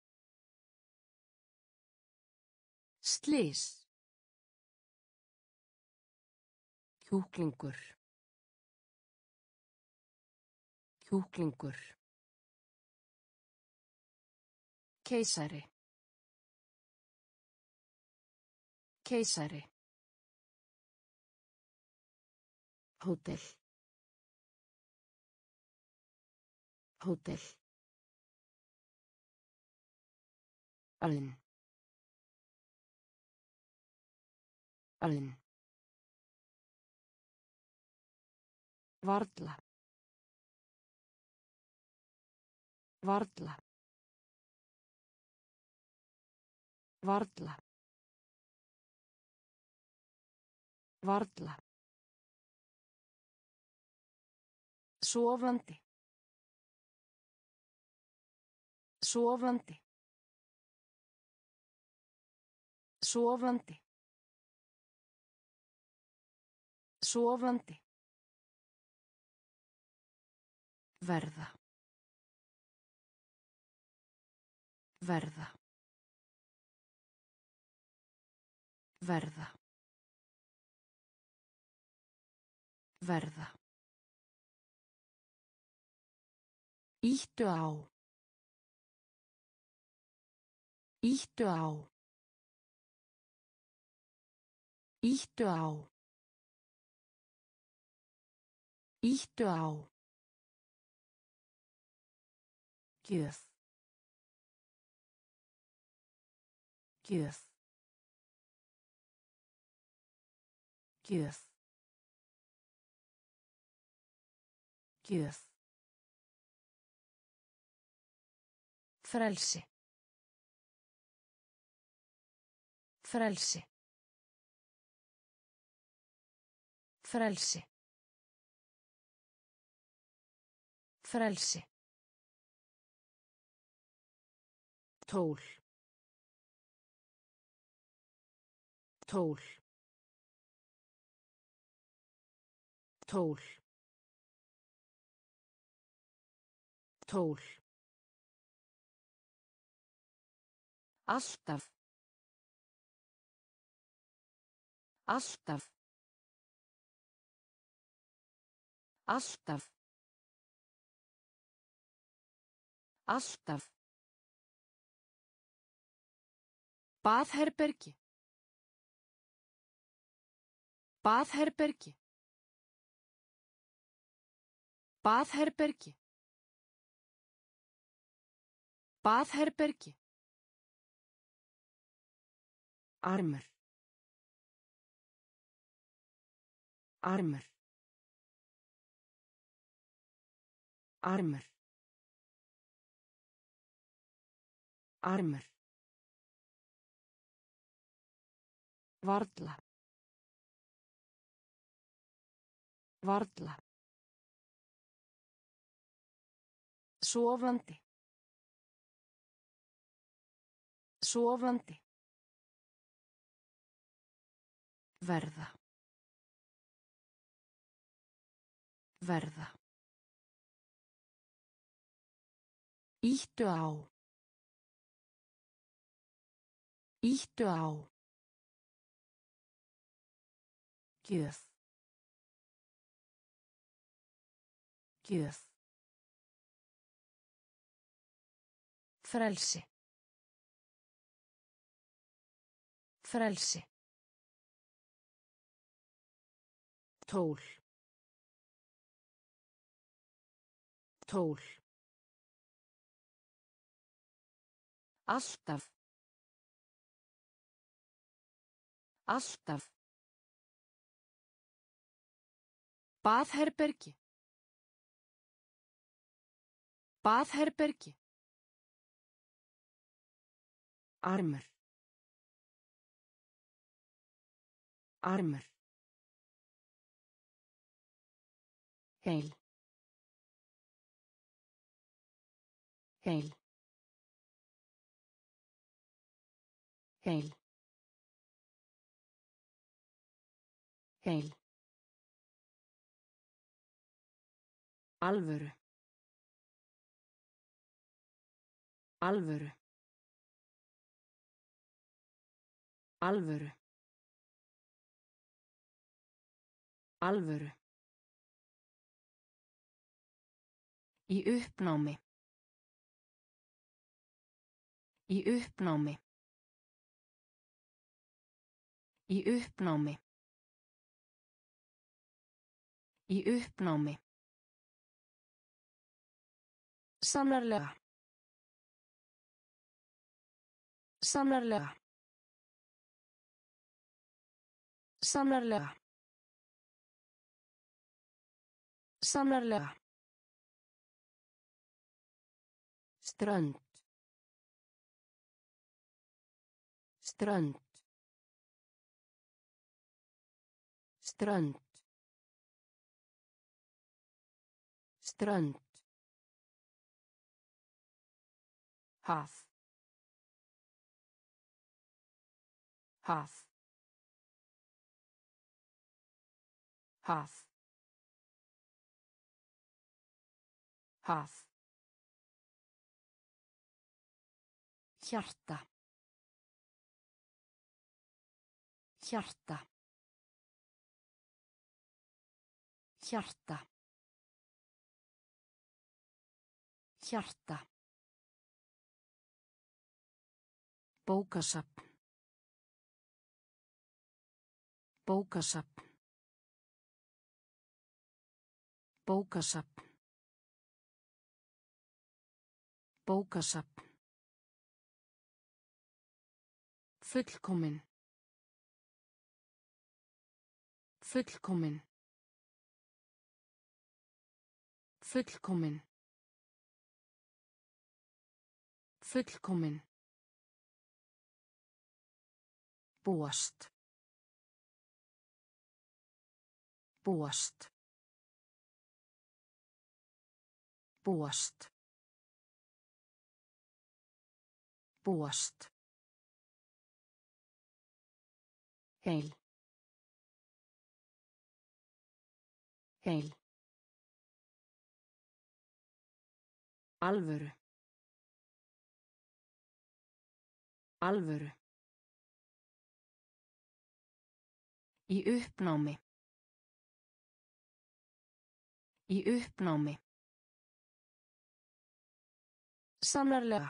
Slys. Kjúklingur. Kjúklingur. Keisari. Keisari. Hótel. Hótel. Allen. Allen. Varla. Varla. Varla. Varla. Sofandi. Sofandi. Sofandi. Sofandi. Verða. Verða. Verða. Verða. Íttu á. Íttu á. Íttu á. Íttu á. Gjöf. Gjöf. Gjöf. Gjöf. Frelsi. Frelsi. Frelsi. Frelsi. Tól. Tól. Tól. Tól. Alltaf. Alltaf. Alltaf. Alltaf. Baðherbergi. Baðherbergi. Baðherbergi. Baðherbergi. Armur. Armur. Armur. Armur. Varla. Varla. Sofandi. Sofandi. Verða. Verða. Íttu á. Íttu á. Gjöf. Gjöf. Frelsi. Frelsi. Tól. Tól. Alltaf. Alltaf. Baðherbergi. Baðherbergi. Armur. Armur. Heil. Heil. Heil. Heil. Alvöru. Alvöru. Alvöru. Alvöru. Í uppnámi. Í uppnámi. Í uppnámi. Í uppnámi. Sannarlega. Sannarlega. Sannarlega. Sannarlega. Strönd. Strönd. Strönd. Strönd. Haf. Haf. Haf. Haf. Hjarta. Hjarta. Hjarta. Hjarta. Bókasafn. Bókasafn. Bókasafn. Bókasafn. Fullkomin. Fullkomin. Fullkomin. Fullkomin. Búast. Búast. Búast. Búast. Heil. Heil. Alvöru. Alvöru. Í uppnámi. Í uppnámi. Sannarlega.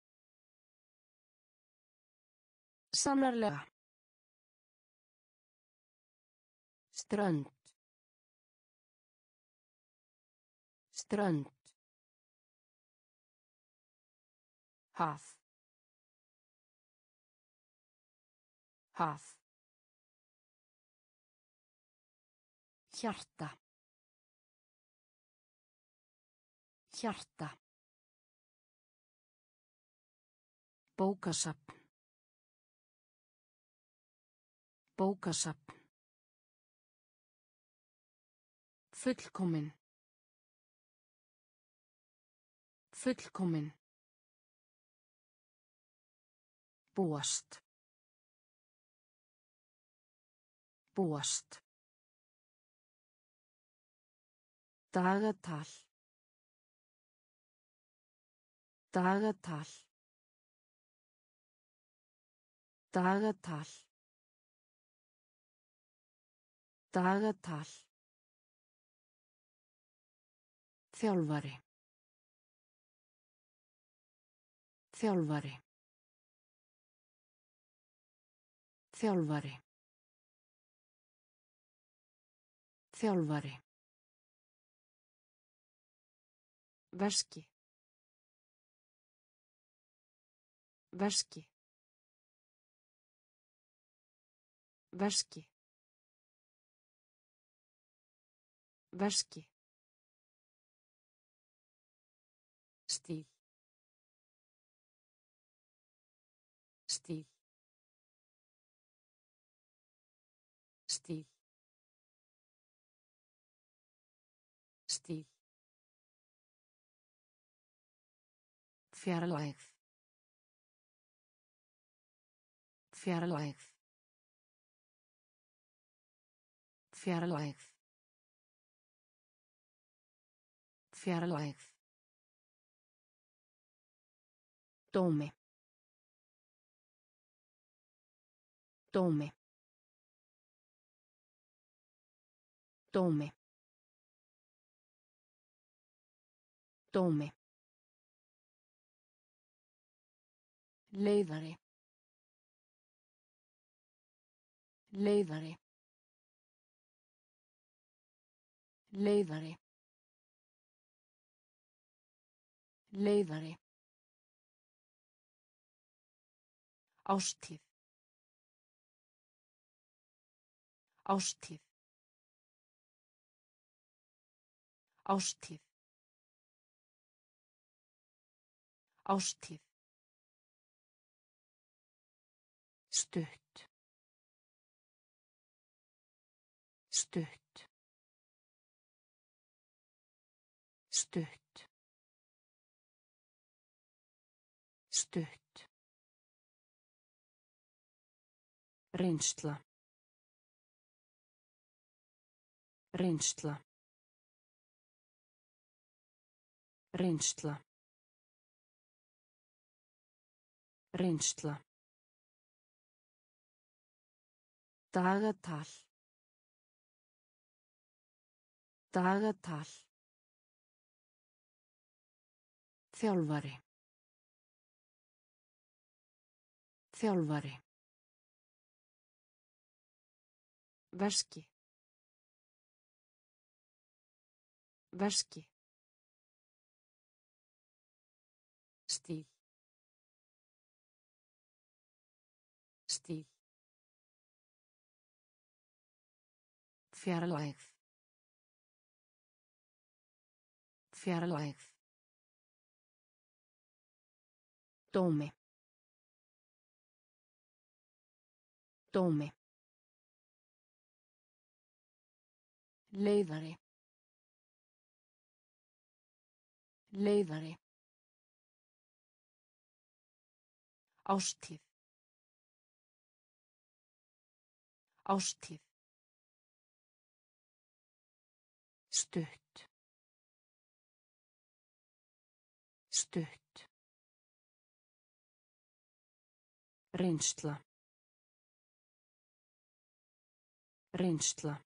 Sannarlega. Strönd. Strönd. Haf. Haf. Hjarta. Hjarta. Bókasafn. Bókasafn. Fullkomin. Fullkomin. Búast. Búast. Dagatal. Dagatal. Dagatal. Dagatal. Þjálfari. Þjálfari. Þjálfari. Þjálfari. Veski. Veski. Veski. Veski. Stíl. Stíl. Stíl. Stíl. Fjarlægð. Fjarlægð. Fjarlægð. Fjarlægð. Dómi. Dómi. Dómi. Dómi. Leiðari. Leiðari. Leiðari. Leiðari. Árstíð. Árstíð. Árstíð. Árstíð. Stutt. Stutt. Stutt. Stutt. Reynsla. Reynsla. Reynsla. Reynsla. Dagatal. Dagatal. Þjálfari. Þjálfari. Veski. Veski. Stíl. Stíl. Fjarlægð. Fjarlægð. Dómi. Dómi. Leiðari. Leiðari. Árstíð. Árstíð. Stutt. Stutt. Reynsla. Reynsla.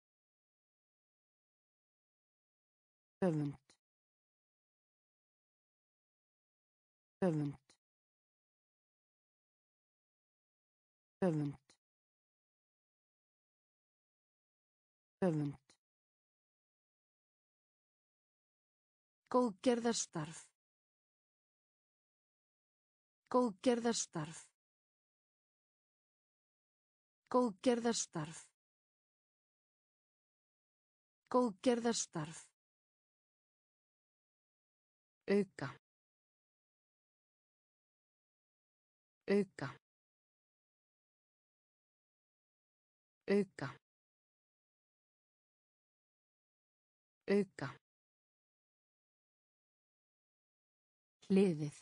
Öfund. Öfund. Öfund. Öfund. Góðgerðarstarf. Góðgerðarstarf. Góðgerðarstarf. Góðgerðarstarf. Auka. Auka. Auka. Auka. Liðið.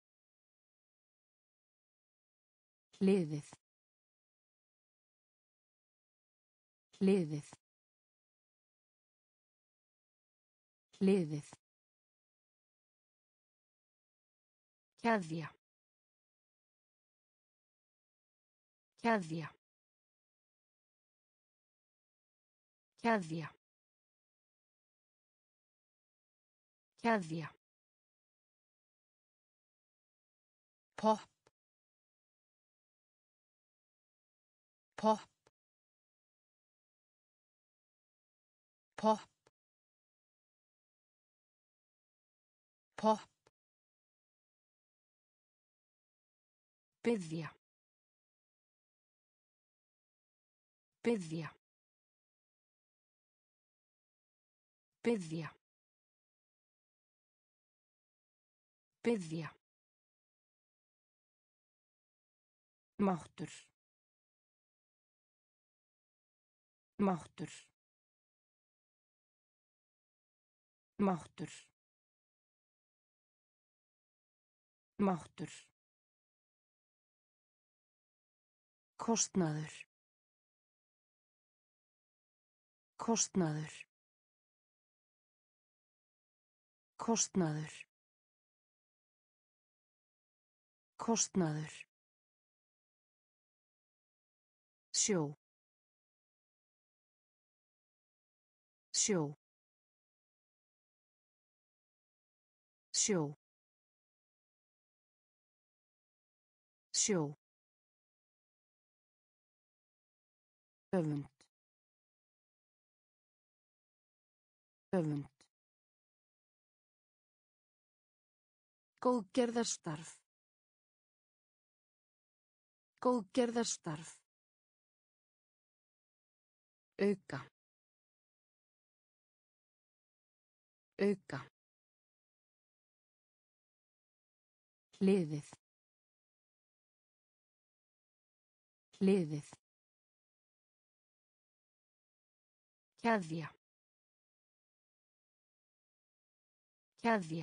Liðið. Liðið. Liðið. Keðja. Keðja. Keðja. Keðja. Pop. Pop. Pop. Pop. Biðja. Biðja. Biðja. Biðja. Máttur. Máttur. Máttur. Máttur. Kostnaður. Kostnaður. Kostnaður. Kostnaður. Sjó. Sjó. Sjó. Sjó. Öfund. Öfund. Góðgerðarstarf. Góðgerðarstarf. Auka. Auka. Liðið. Liðið. Keðja. Keðja.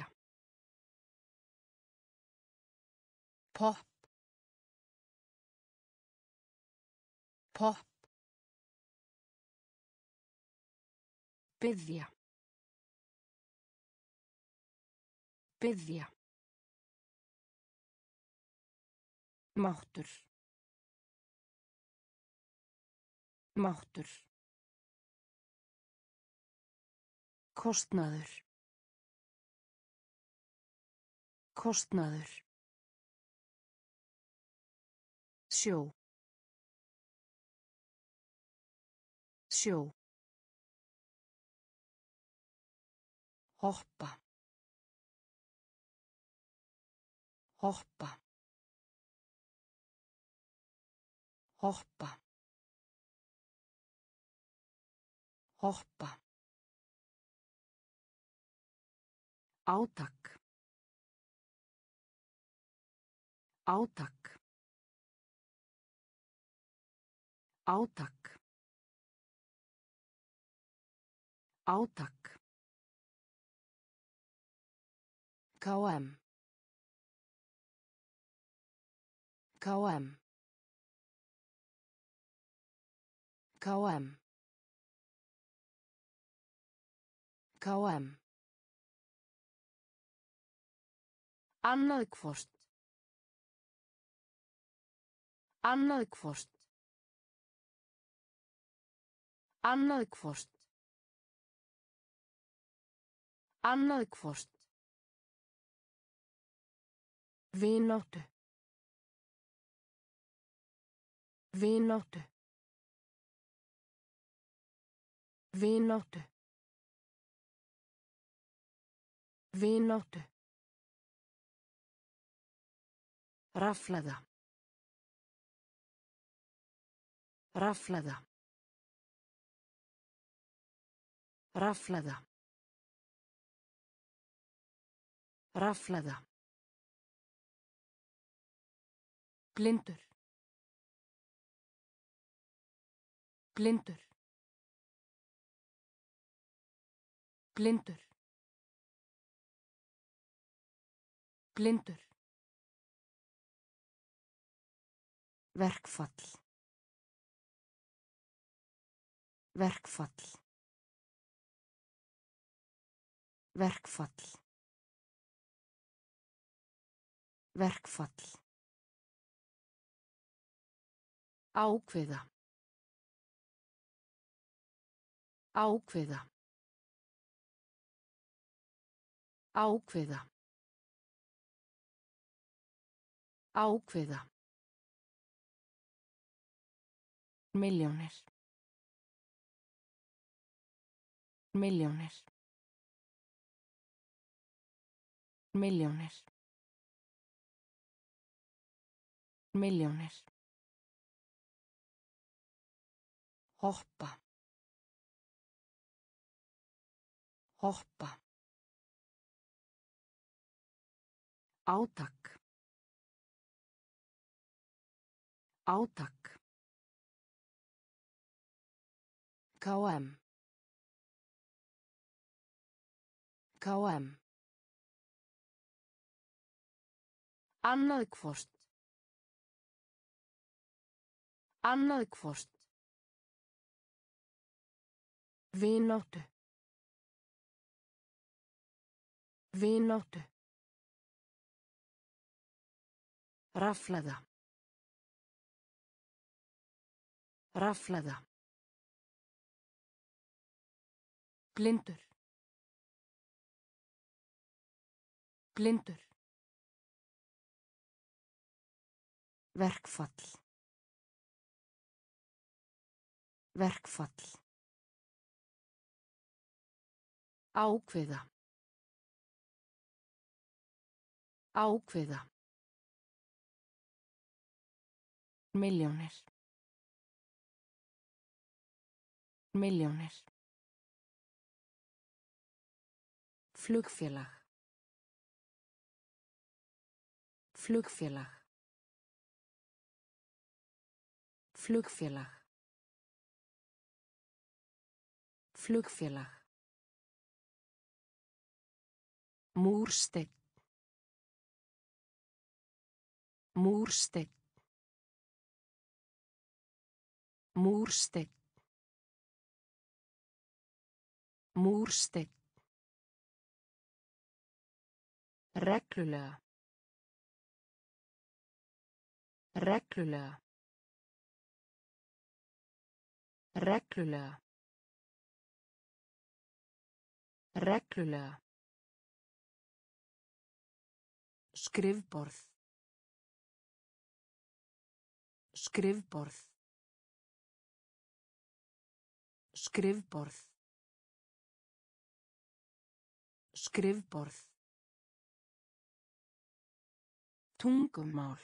Pop. Pop. Biðja. Biðja. Máttur. Máttur. Kostnaður. Kostnaður. Sjó. Sjó. Hoppa. Hoppa. Hoppa. Hoppa. Átak. Átak. Átak. Átak. ká em. ká em. ká em. ká em. Annað hvort. Annað hvort. Annað hvort. Annað hvort. Vináttu. Vináttu. Vináttu. Vináttu. Raflaða. Raflaða. Raflaða. Raflaða. Blindur. Blindur. Blindur. Blindur. Verkfall. Verkfall. Verkfall. Verkfall. Ákveða. Ákveða. Ákveða. Ákveða. Milljónir. Milljónir. Milljónir. Milljónir. Hoppa. Hoppa. Átak. Átak. K M. K M. Annað hvort. Annað hvort. Vináttu. Vináttu. Raflaða. Raflaða. Blindur. Blindur. Verkfall. Verkfall. Ákveða. Ákveða. Milljónir. Milljónir. Flugfélag. Flugfélag. Flugfélag. Flugfélag. Múrsteinn. Múrsteinn. Múrsteinn. Múrsteinn. Reglulega. Reglulega. Reglulega. Reglulega. Skrifborð. Skrifborð. Skrifborð. Skrifborð. Tungumál.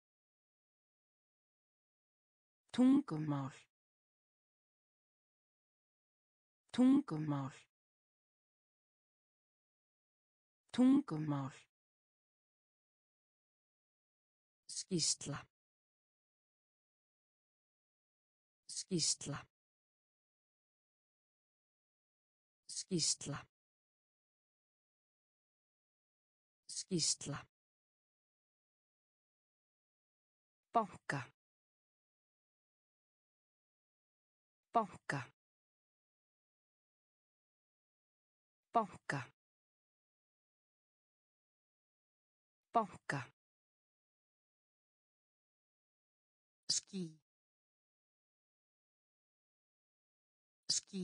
Tungumál. Tungumál. Tungumál. Skýrsla. Skýrsla. Skýrsla. Skýrsla. Banka. Banka. Banka. Banka. Ský. Ský.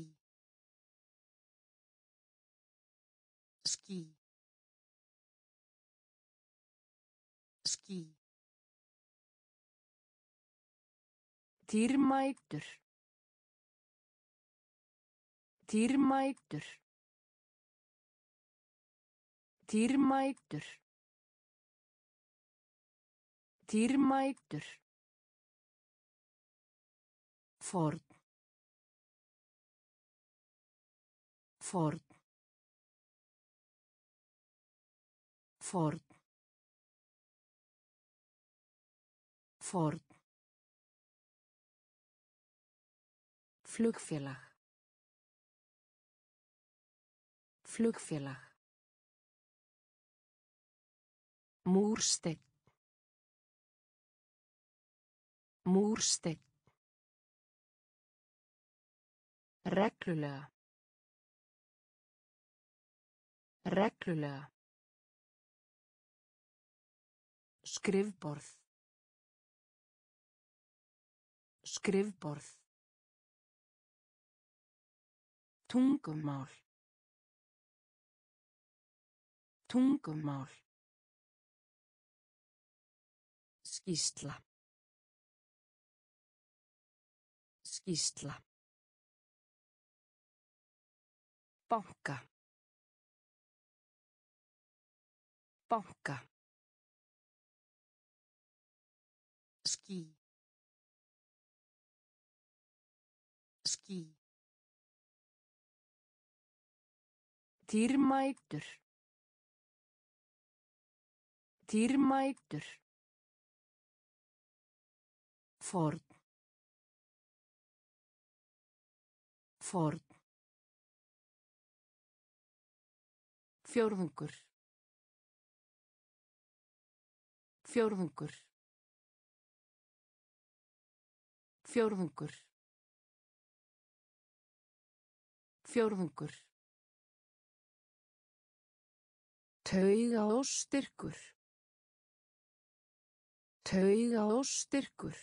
Ský. Dýrmætur. Dýrmætur. Dýrmætur. Dýrmætur. Ford. Ford. Ford. Ford. Flugfélag. Flugfélag. Múrsteinn. Múrsteinn. Reglulega. Reglulega. Skrifborð. Skrifborð. Tungumál. Tungumál. Skýrsla. Skýrsla. Banka. Banka. Ský. Ský. Dýrmætur. Dýrmætur. Ford. Ford. Fjórðungur. Fjórðungur. Fjórðungur. Fjórðungur. Taugaóstyrkur. Taugaóstyrkur.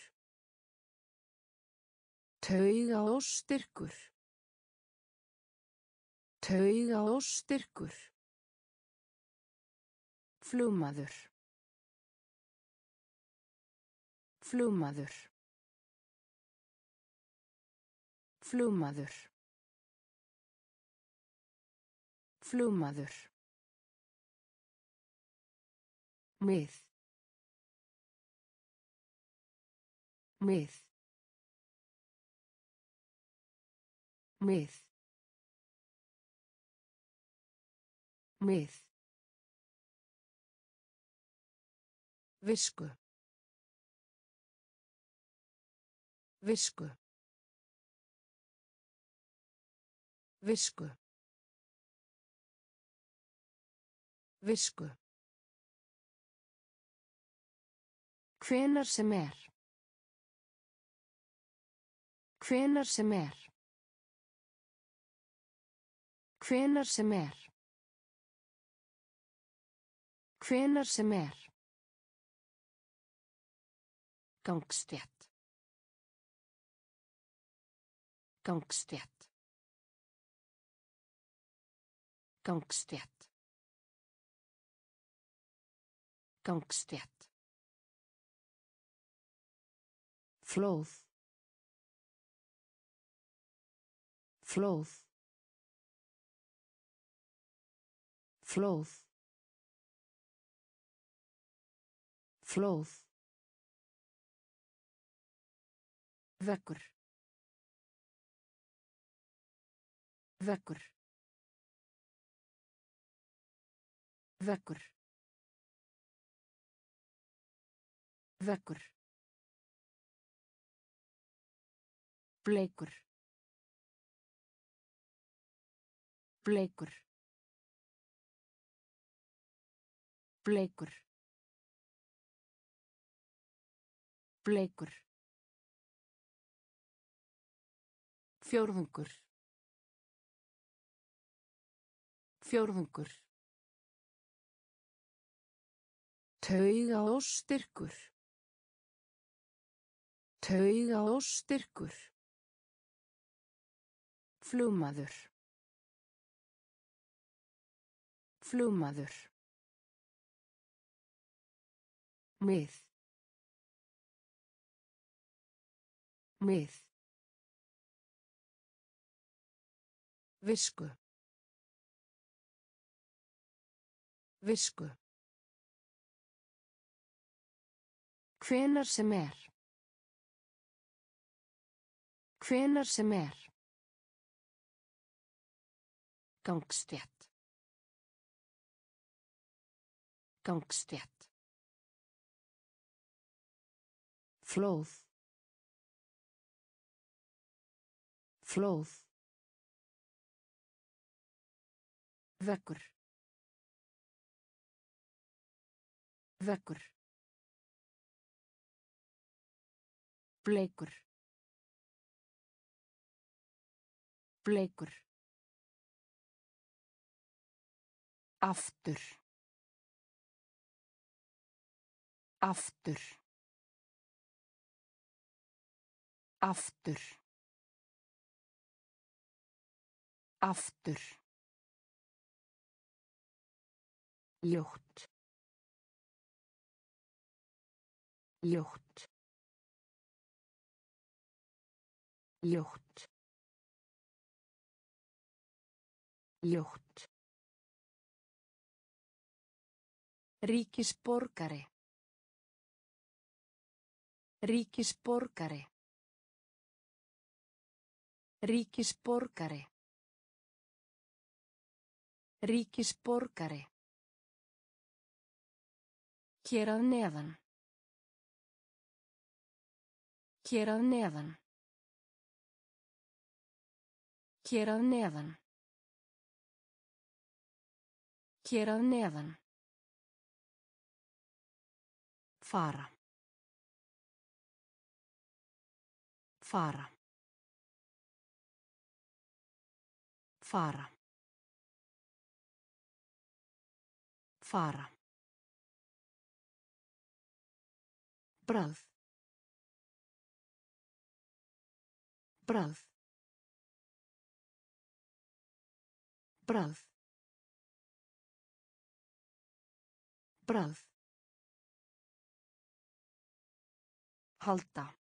Taugaóstyrkur. Taugaóstyrkur. Flugmaður. Flugmaður. Flugmaður. Flugmaður. Mið. Mið. Mið. Mið. Visku. Visku. Visku. Visku. Hvenær sem er. Hvenær sem er. Hvenær sem er. Hvenær sem er. Gangstétt. Gangstétt. Gangstétt. Gangstétt. Flóð. Flóð. Flóð. Flóð. Vekkur. Vekkur. Vekkur. Vekkur. Bleikur. Bleikur. Bleikur. Bleikur. Fjórðungur. Fjórðungur. Taugaóstyrkur. Taugaóstyrkur. Flugmaður. Flugmaður. Mið. Mið. Visku. Visku. Hvenær sem er. Hvenær sem er. Gangstétt. Gangstétt. Flóð. Flóð. Veggur. Veggur. Bleikur. Bleikur. Aftur. Aftur. Aftur. Aftur. Ljótt. Ljótt. Ljótt. Ljótt. Ríkisborgari. Ríkisborgari. Ríkisborgari. Ríkisborgari. Hér að neðan. Hér að neðan. Hér að neðan. Hér að neðan. Fara. Fara. Fara. Fara. Bragð. Bragð. Bragð. Bragð. Halda.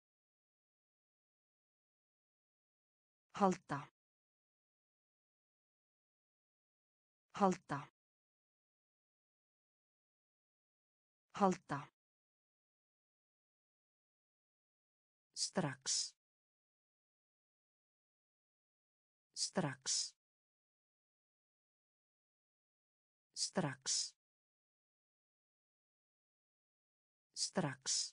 Halda. Halda. Halda. Strax. Strax. Strax. Strax.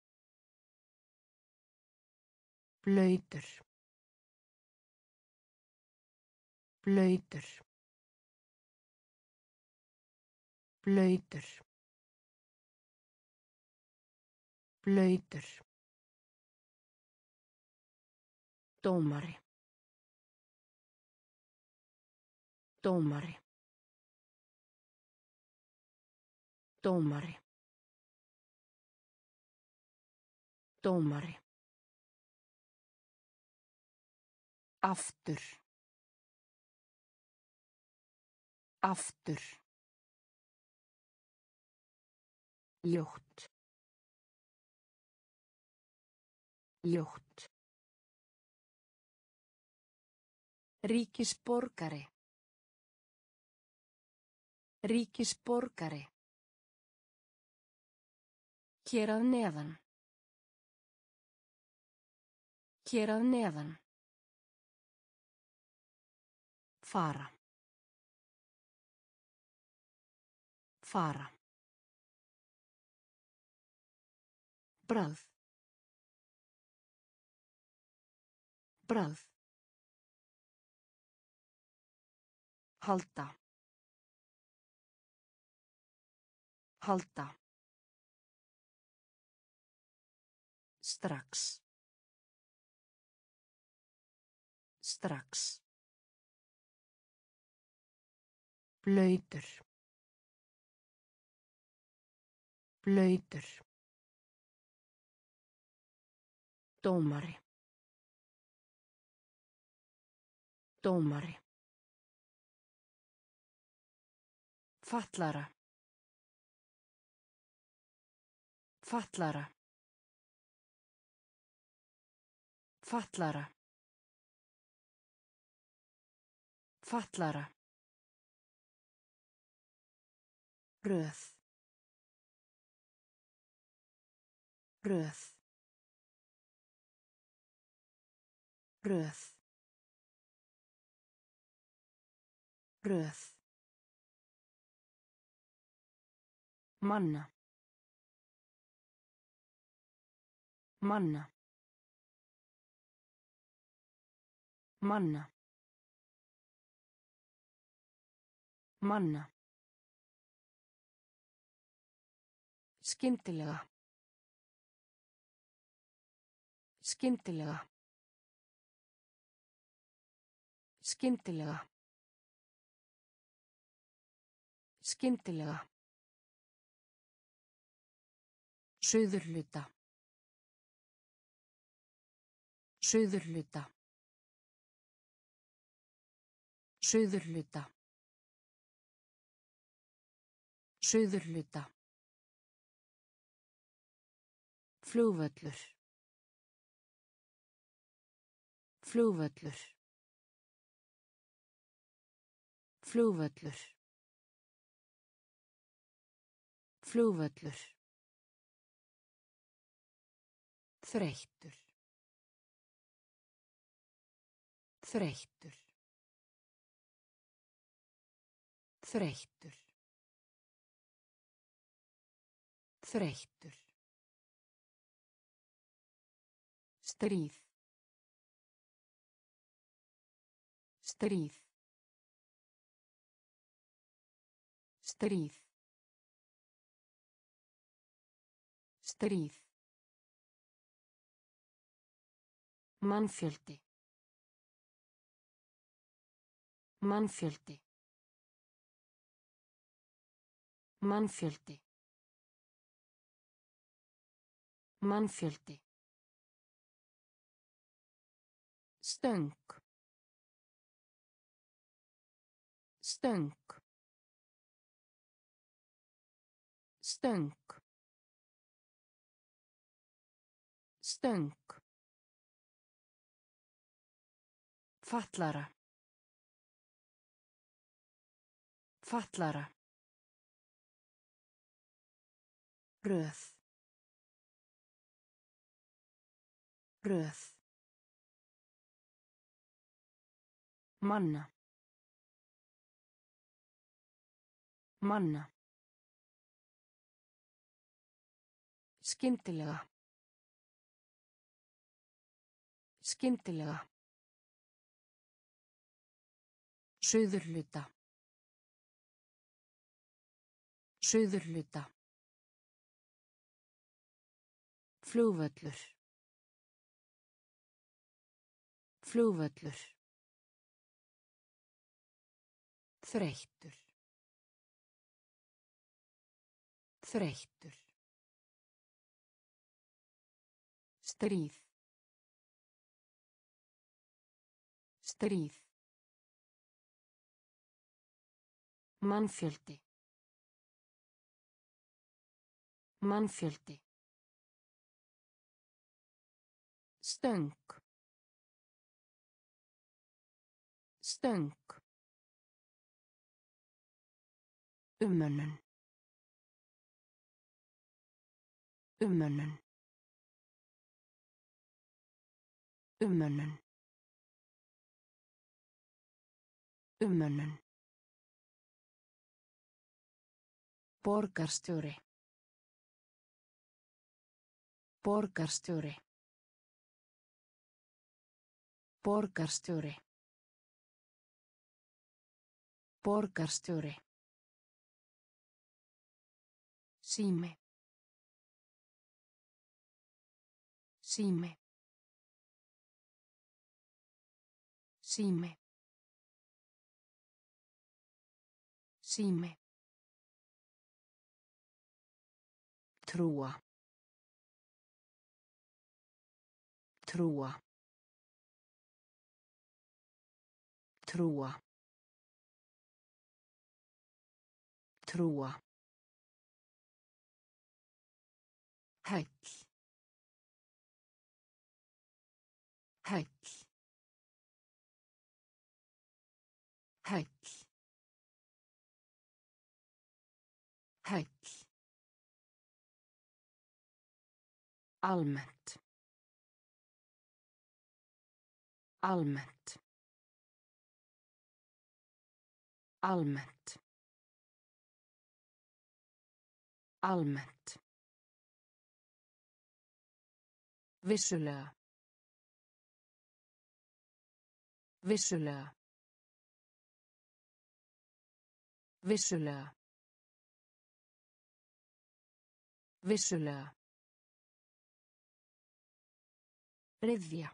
Blautur. Blautur. Blautur. Blautur. Dómari. Dómari. Dómari. Dómari. Aftur. Aftur. Ljótt. Ljótt. Ríkisborgari. Ríkisborgari. Hér að neðan. Hér að neðan. Fara. Fara. Bragð. Bragð. Halda. Halda. Strax. Strax. Blautur. Blautur. Dómari. Dómari. Fatlara. Fatlara. Fatlara. Fatlara. Röð. Röð. Röð. Röð. Manna. Manna. Manna. Manna. Skyndilega. Skyndilega. Skyndilega. Skyndilega. Suðurhluta. Suðurhluta. Suðurhluta. Suðurhluta. Flugvöllur. Flugvöllur. Flugvöllur. Flugvöllur. Þreyttur. Þreyttur. Þreyttur. Þreyttur. Stríð. Stríð. Stríð. Stríð. Mannfjöldi. Mannfjöldi. Mannfjöldi. Mannfjöldi. Stöng. Stöng. Stöng. Stöng. Fatlara. Fatlara. Röð. Röð. Manna. Manna. Skyndilega. Skyndilega. Suðurhluta. Suðurhluta. Flugvöllur. Flugvöllur. Þreyttur. Þreyttur. Stríð. Stríð. Mannfjöldi. Mannfjöldi. Stöng. Stöng. Umönnun. Umönnun. Umönnun. Umönnun. Borgarstjóri. Borgarstjóri. Borgarstjóri. Borgarstjóri. Sími. Sími. Sími. Sími. Trúa. Trúa. Trúa. Trúa. Hæll. Hæll. Hæll. Hæll. Almennt. Almennt. Almennt. Almennt. Vissulega. Vissulega. Vissulega. Vissulega. Ryðja.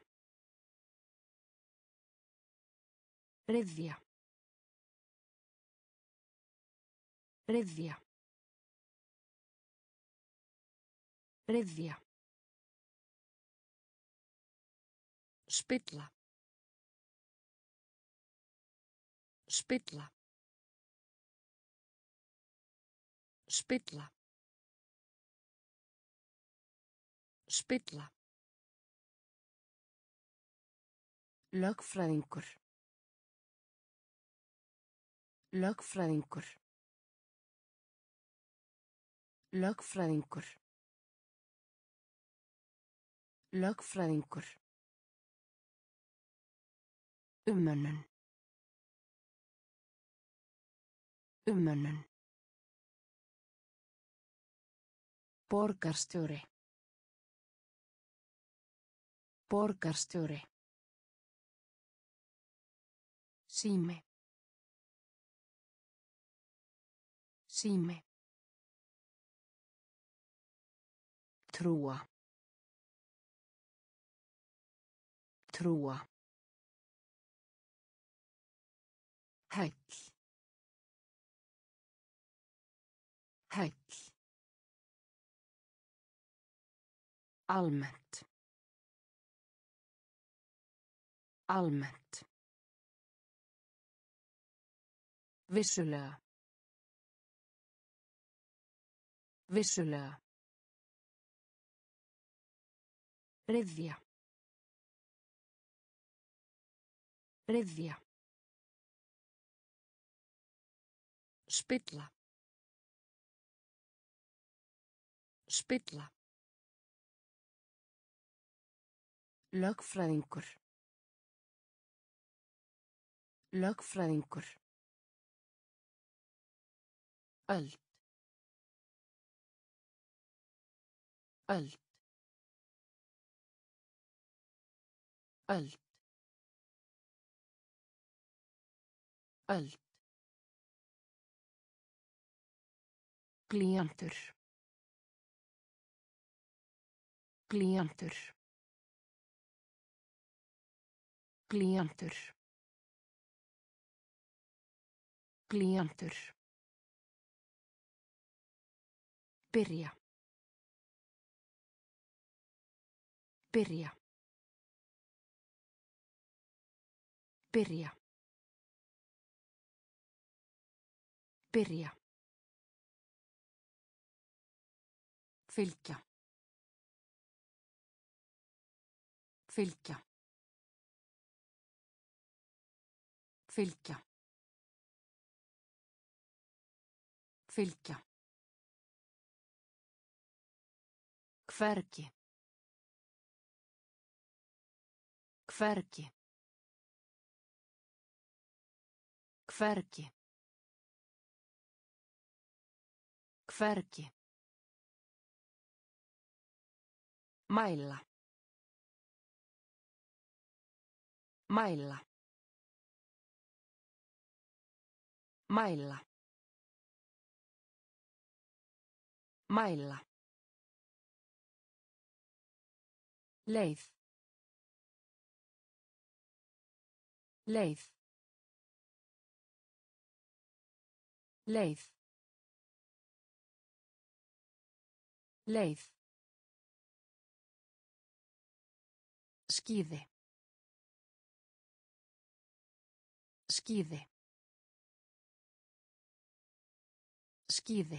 Ryðja. Ryðja. Ryðja. Spilla. Spilla. Spilla. Spilla. Lögfræðingur. Lögfræðingur. Lögfræðingur. Lögfræðingur. Umönnun. Umönnun. Borgarstjóri. Borgarstjóri. Sími. Sími. Trúa. Trúa. Hæll. Hæll. Almennt. Almennt. Vissulega. Vissulega. Ryðja. Ryðja. Spilla. Spilla. Lögfræðingur. Lögfræðingur. Öld. Öld. Öld. Öld. Glíantur. Glíantur. Glíantur. Glíantur. Byrja. Byrja. Byrja. Byrja. Fylgja. Fylgja. Fylgja. Fylgja. Hvergi. Hvergi. Hvergi. Hvergi. Mæla. Mæla. Mæla. Mæla. Leið. Leið. Leið. Leið. Skíði. Skíði. Skíði.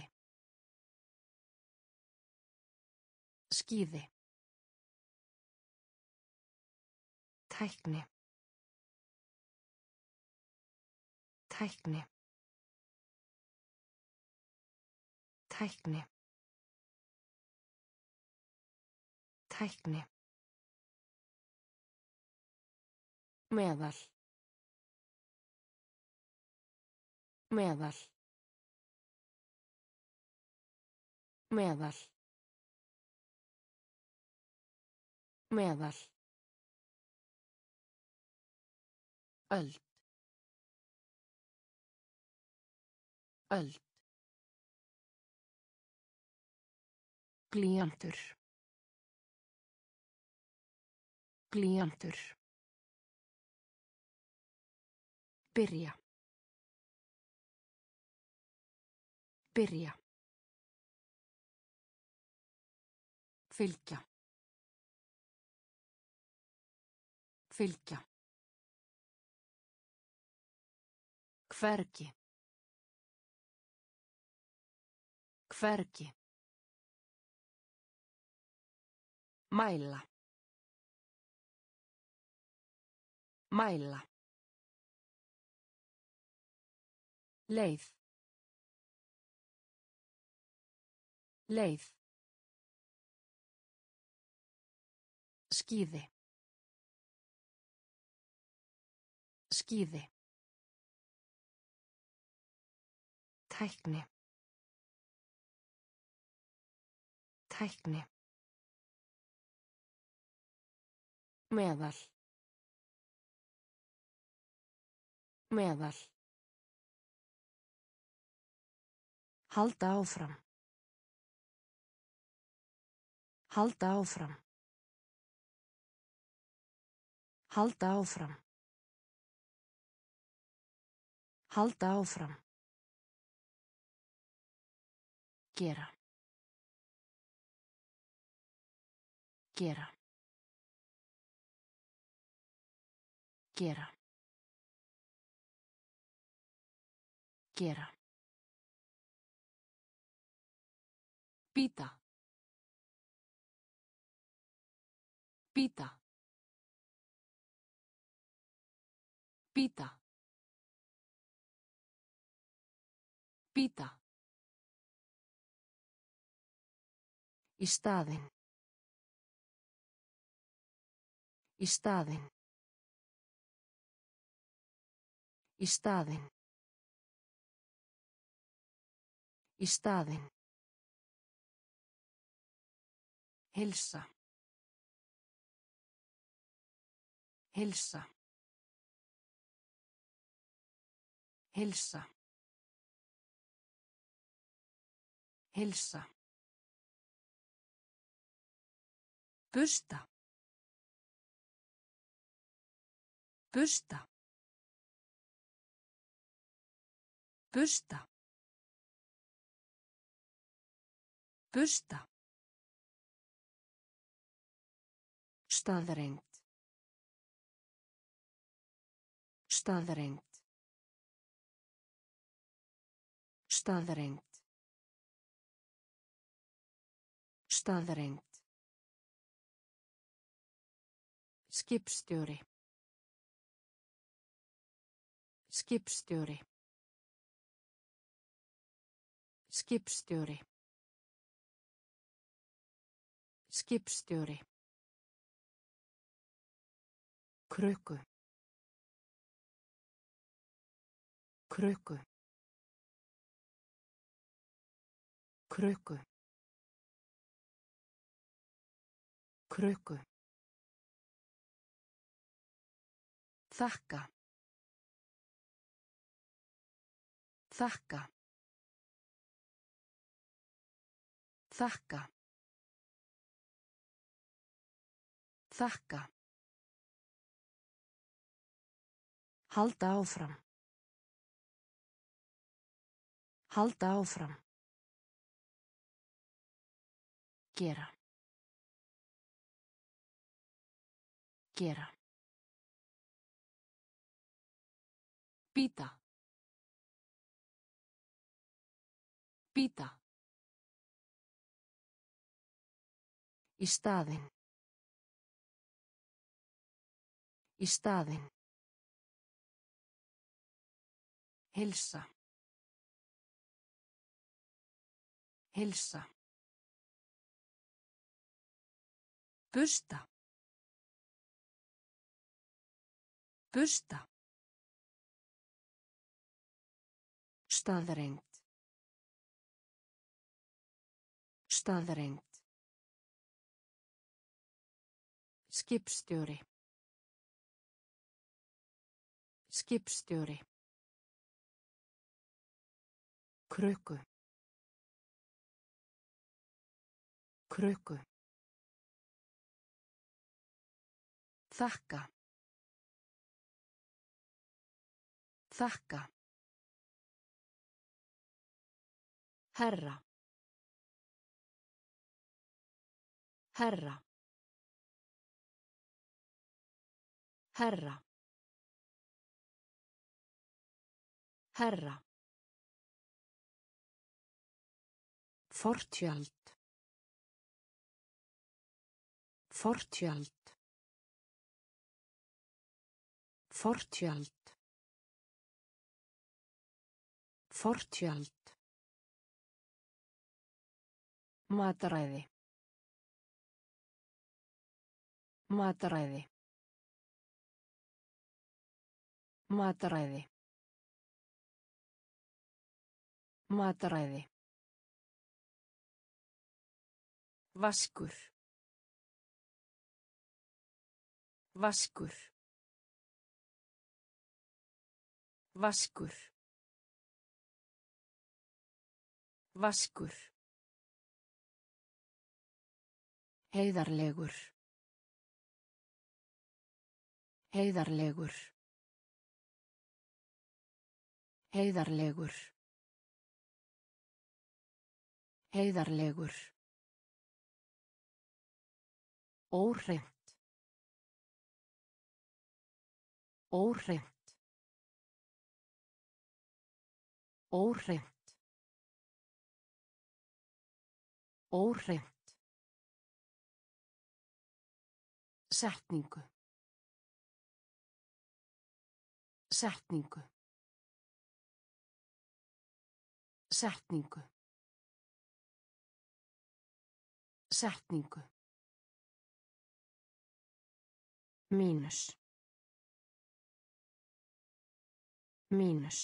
Skíði. Tækni. Tækni. Tækni. Tækni. Meðal. Meðal. Meðal. Meðal. Öld. Öld. Blýantur. Blýantur. Byrja. Byrja. Fylgja. Fylgja. Hvergi. Hvergi. Mæla. Mæla. Leið. Leið. Skíði. Skíði. Tækni. Tækni. Meðal. Meðal. Halda áfram. Halda áfram. Halda áfram. Halda áfram. Gera. Gera. Gera. Gera. Pita. Pita. Pita. Pita. Í staðinn. Í staðinn. Í staðinn. Í staðinn. Heilsa. Heilsa. Heilsa. Heilsa. Bursta. Bursta. Bursta. Bursta. Staðreynd. Staðreynd. Staðreynd. Staðreynd. Skipstjóri. Skipstjóri. Skipstjóri. Skipstjóri. Krukku. Krukku. Krukku. Krukku. Þakka. Þakka. Þakka. Þakka. Halda áfram. Halda áfram. Gera. Gera. Pita. Pita. Í staðinn. Í staðinn. Heilsa. Heilsa. Bursta. Bursta. Staðreynd. Staðreynd. Skipstjóri. Skipstjóri. Krukku. Krukku. Þakka. Þakka. Herra. Herra. Herra. Herra. Fortjöld. Fortjöld. Fortjöld. Fortjöld. Mataræði. Mataræði. Mataræði. Mataræði. Vaskur. Vaskur. Vaskur. Vaskur. Heiðarlegur. Heiðarlegur. Heiðarlegur. Heiðarlegur. Óhreint. Óhreint. Óhreint. Óhreint. Setningu. Setningu. Setningu. Setningu. Mínus. Mínus.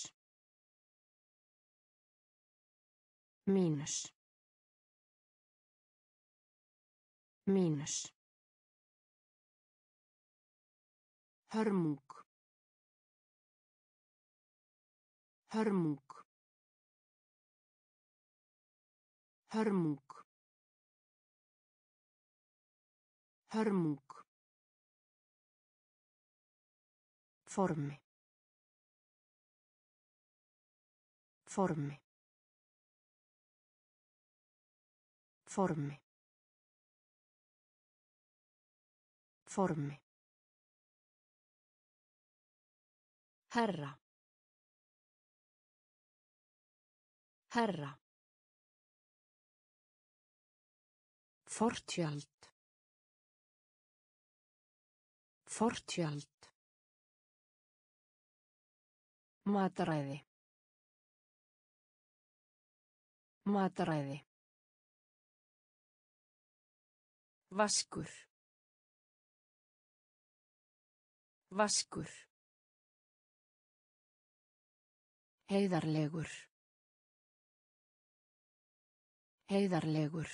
Mínus. Mínus. Hörmung. Hörmung. Hörmung. Hörmung. Formi. Formi. Formi. Formi. Herra. Herra. Fortjöld. Fortjöld. Mataræði. Mataræði. Vaskur. Vaskur. Heiðarlegur. Heiðarlegur.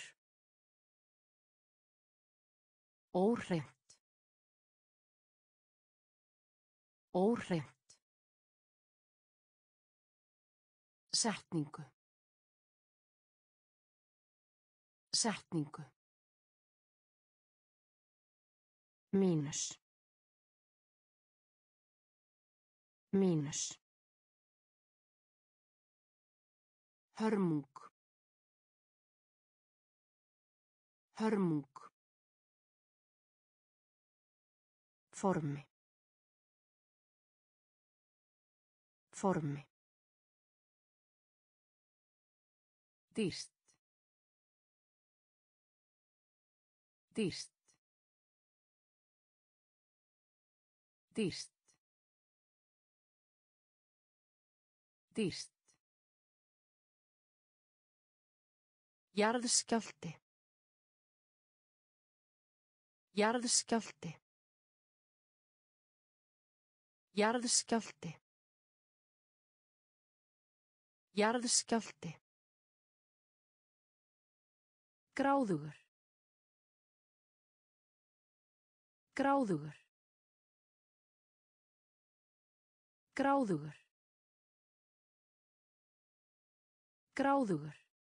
Óhreint. Óhreint. Setningu. Setningu. Mínus. Mínus. Hörmung. Hörmung. Formi. Formi. Dýrt. Dýrt. Dýrt. Dýrt. Jarðskjálfti. Jarðskjálfti. Jarðskjálfti. Jarðskjálfti. Gráðugur. Gráðugur. Gráðugur. Gráðugur.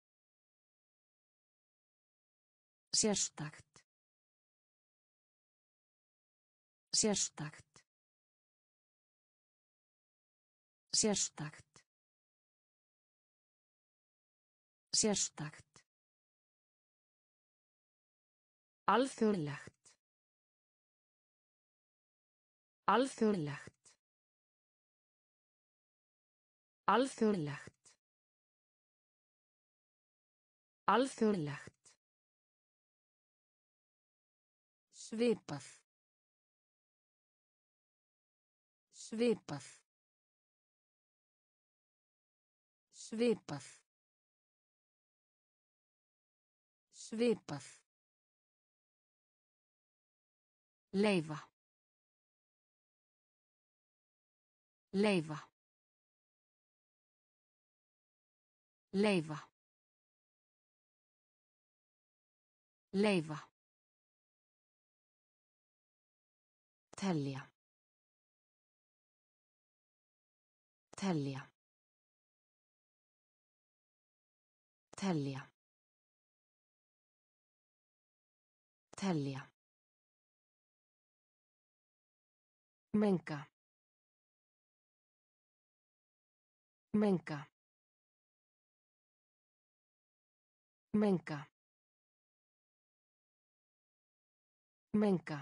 Sérstakt. Sérstakt. Sérstakt. Sérstakt. Alþjóðlegt. Alþjóðlegt. Alþjóðlegt. Alþjóðlegt. Svipað. Svipað. Svipað. Svipað. Leyfa. Leyfa. Leyfa. Leyfa. Telja. Telja. Telja. Telja. Menga. Menga. Menga. Menga.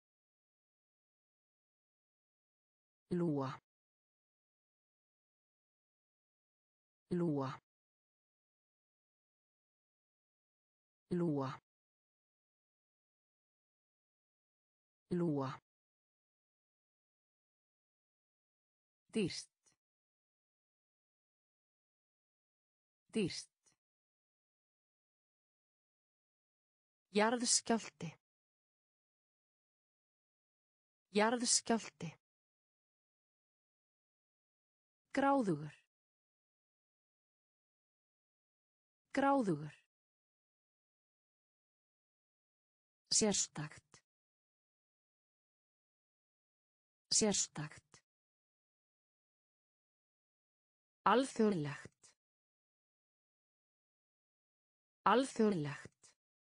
Lúa. Lúa. Lúa. Lúa. Dýrt. Dýrt. Jarðskjálfti. Jarðskjálfti. Gráðugur. Gráðugur. Sérstakt. Sérstakt. Alþjóðlegt. Alþjóðlegt.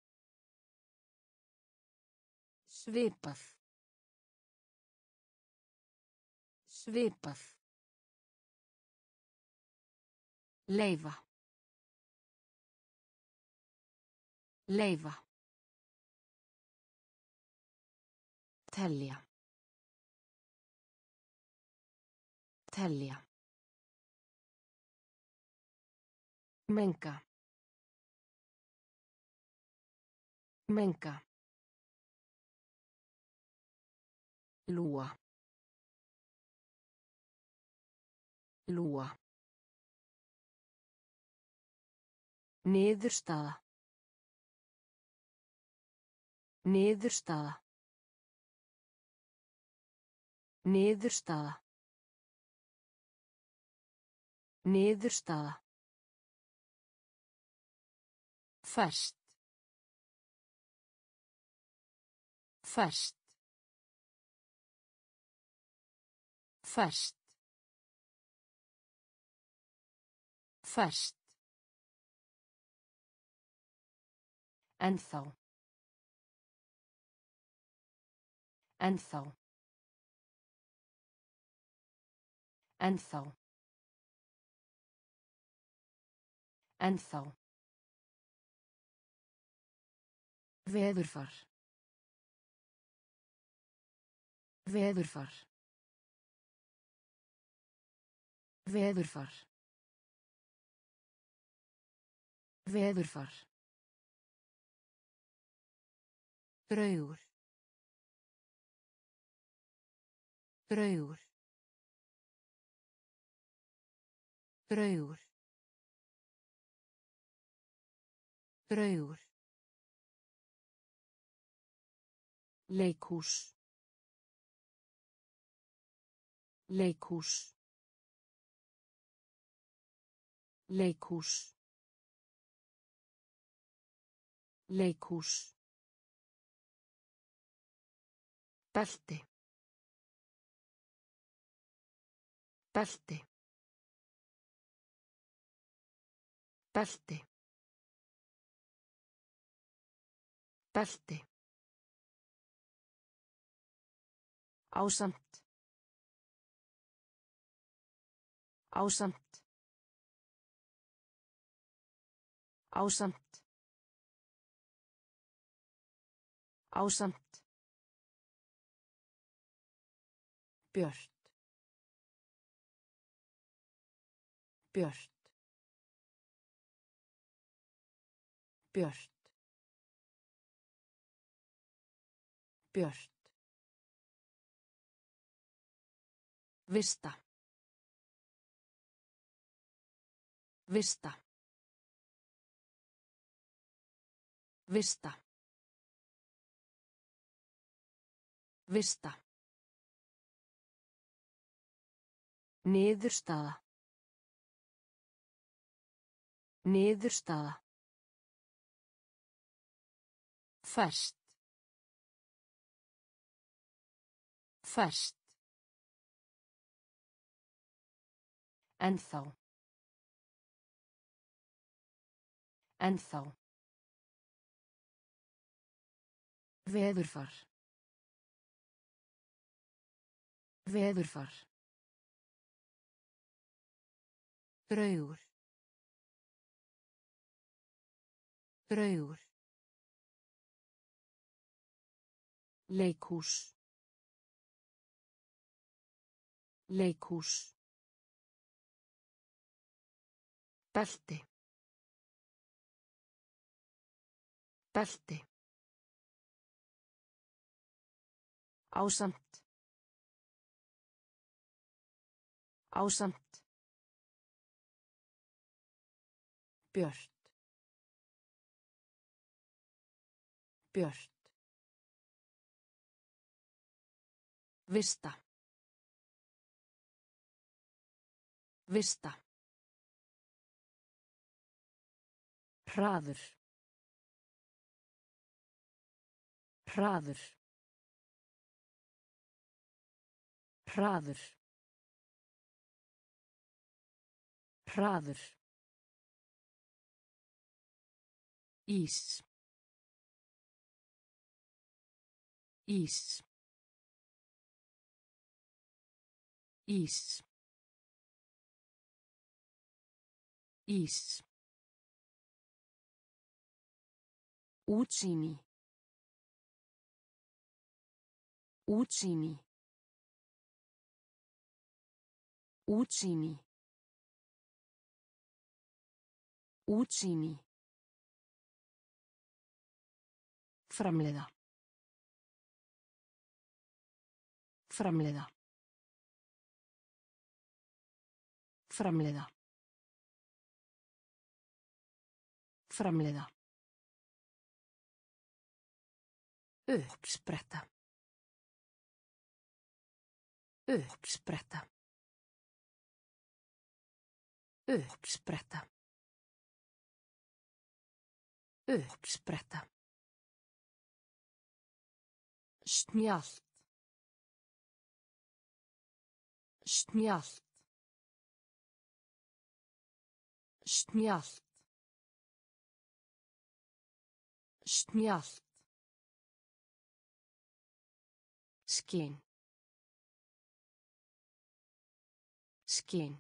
Svipað. Svipað. Leyfa. Leyfa. Telja. Telja. Menga. Menga. Lúa. Lúa. Niðurstaða. Niðurstaða. Niðurstaða. Niðurstaða. Ferskt. Ferskt. Ferskt. Ferskt. Ennþá. Ennþá. Ennþá. Ennþá. Veðurfar. Veðurfar. Veðurfar. Veðurfar. Draugur. Draugur. Draugur. Draugur. Leikhús. Leikhús. Leikhús. Leikhús. Belti. Belti. Belti. Belti. Ásamt. Ásamt. Ásamt. Ásamt. Björt. Björt. Björt. Björt. Vista. Vista. Vista. Vista. Niðurstaða. Niðurstaða. Ferskt. Ferskt. Ennþá. Ennþá. Veðurfar. Veðurfar. Draugur. Draugur. Leikhús. Leikhús. Belti. Belti. Ásamt. Ásamt. Björt. Björt. Vista. Vista. Hraður. Hraður. Hraður. Hraður. Ís. Ís. Ís. Ís. Útsýni. Útsýni. Útsýni. Útsýni. Framleiða. Framleiða. Framleiða. Framleiða. Uppspretta. Uppspretta. Uppspretta. Uppspretta. Snjallt. Snjallt. Snjallt. Snjallt. Skinn. Skinn.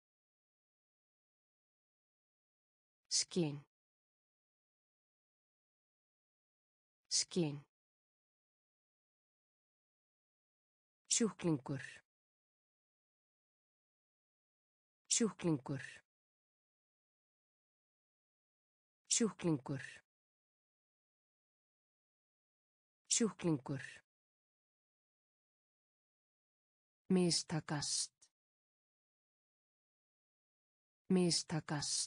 Skinn. Skinn. Sjúklingur. Sjúklingur. Sjúklingur. Sjúklingur. Mistakast. Mistakast.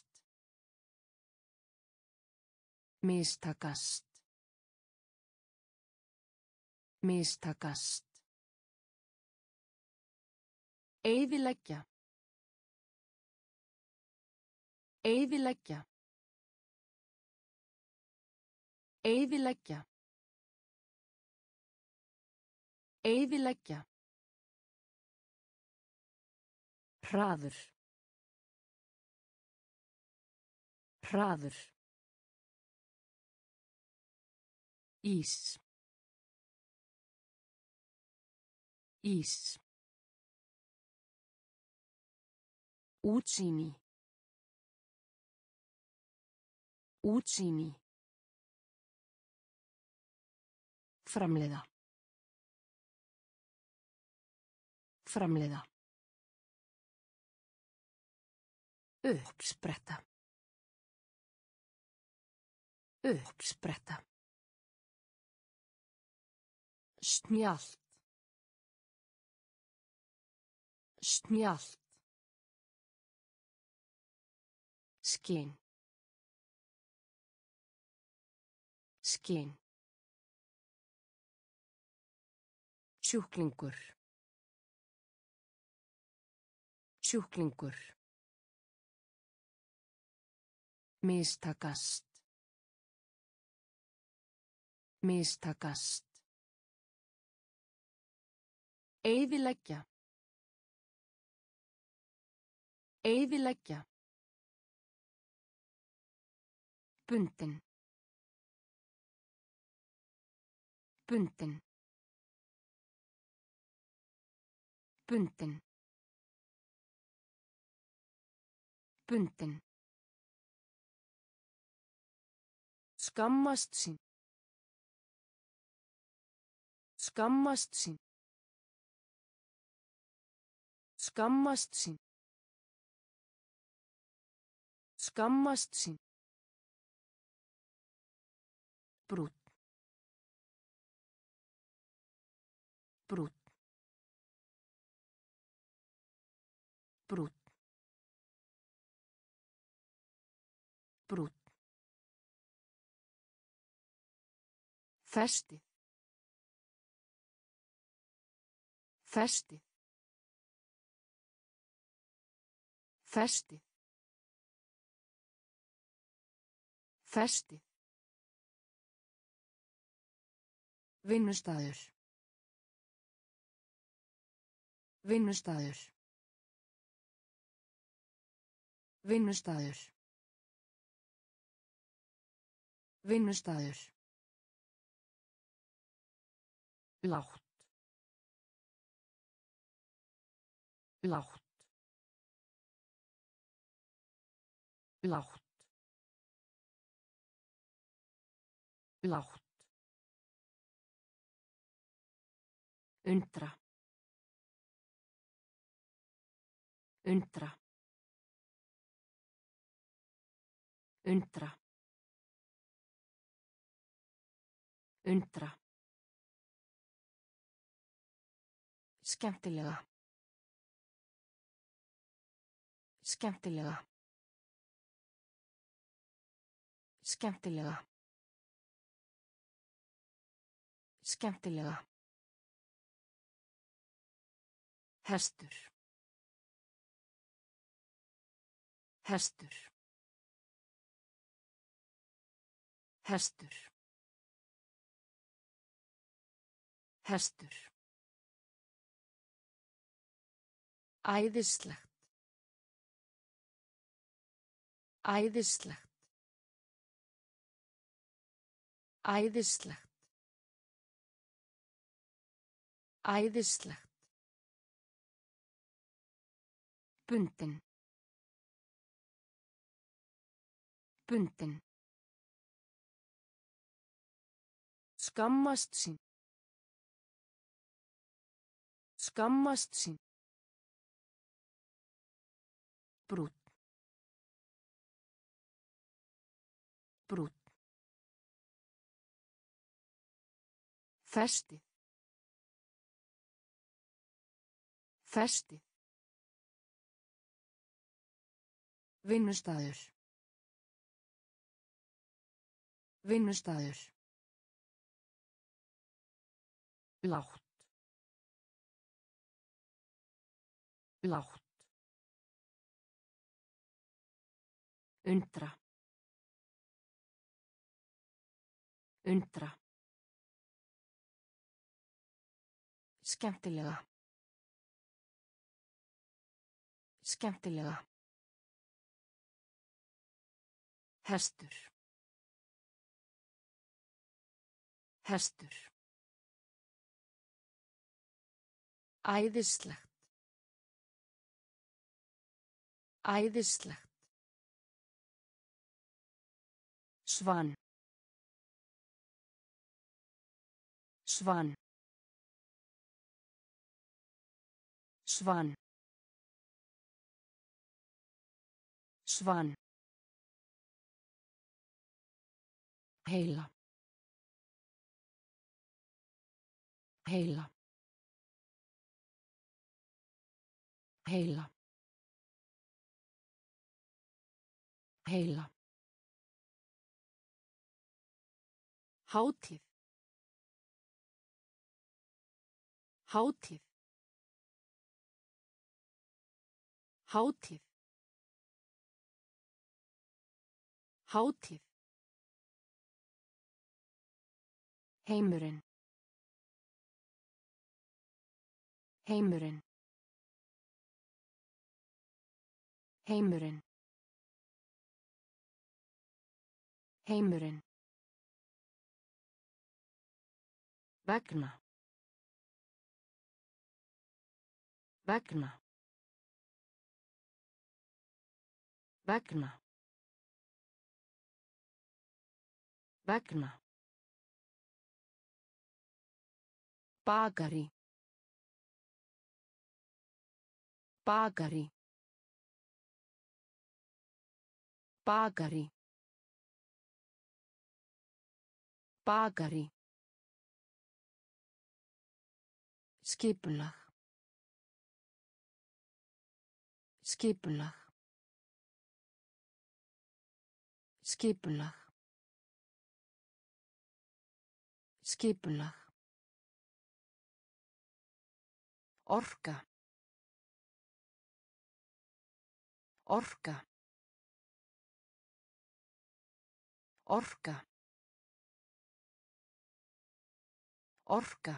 Mistakast. Mistakast. Eyðileggja. Eyðileggja. Eyðileggja. Eyðileggja. Hraður. Hraður. Ís. Ís. Útsýni. Útsýni. Framleiða. Framleiða. Uppspretta. Uppspretta. Snjallt. Snjallt. Skinn. Skinn. Sjúklingur. Sjúklingur. Mistakast. Mistakast. Eyðileggja. Eyðileggja. Bundin. Bundin. Bundin. Bundin. Skammast sín. Skammast sín. Skammast sín. Skammast sín. Brút. Brút. Brút. Brút. Festið. Festið. Festið. Festið. Vinnustaður. Vinnustaður. Vinnustaður. Vinnustaður. Lágt. Lágt. Lágt. Lágt. Undra. Undra. Undra. Undra. Skemmtilega. Skemmtilega. Skemmtilega. Skemmtilega. Hestur. Hestur. Hestur. Hestur. Æðislegt. Æðislegt. Æðislegt. Æðislegt. Bundin. Bundin. Skammast sín. Skammast sín. Brút. Brút. Festið. Festið. Vinnustaður. Vinnustaður. Lágt. Lágt. Undra. Undra. Skemmtilega. Skemmtilega. Hestur. Hestur. Æðislegt. Æðislegt. Svan. Svan. Svan. Svan. Heila. Heila. Heila. Heila. Hátíð. Hátíð. Hátíð. Hátíð. Heimurinn. Heimurinn. Heimurinn. Heimurinn. Vegna. Vegna. Vegna. Vegna. Bakari. Bakari. Bakari. Bakari. Skipulag. Skipulag. Skipulag. Skipulag. Orka. Orka. Orka. Orka.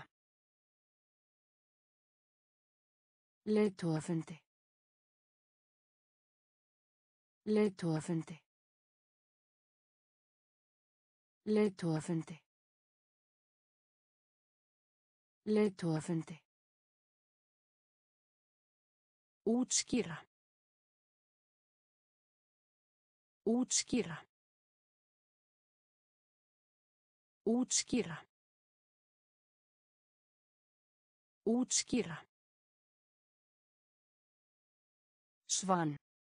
Leiðtogafundi. Leiðtogafundi. Leiðtogafundi. Leiðtogafundi. Útskýra. Útskýra. Útskýra. Útskýra. Svan.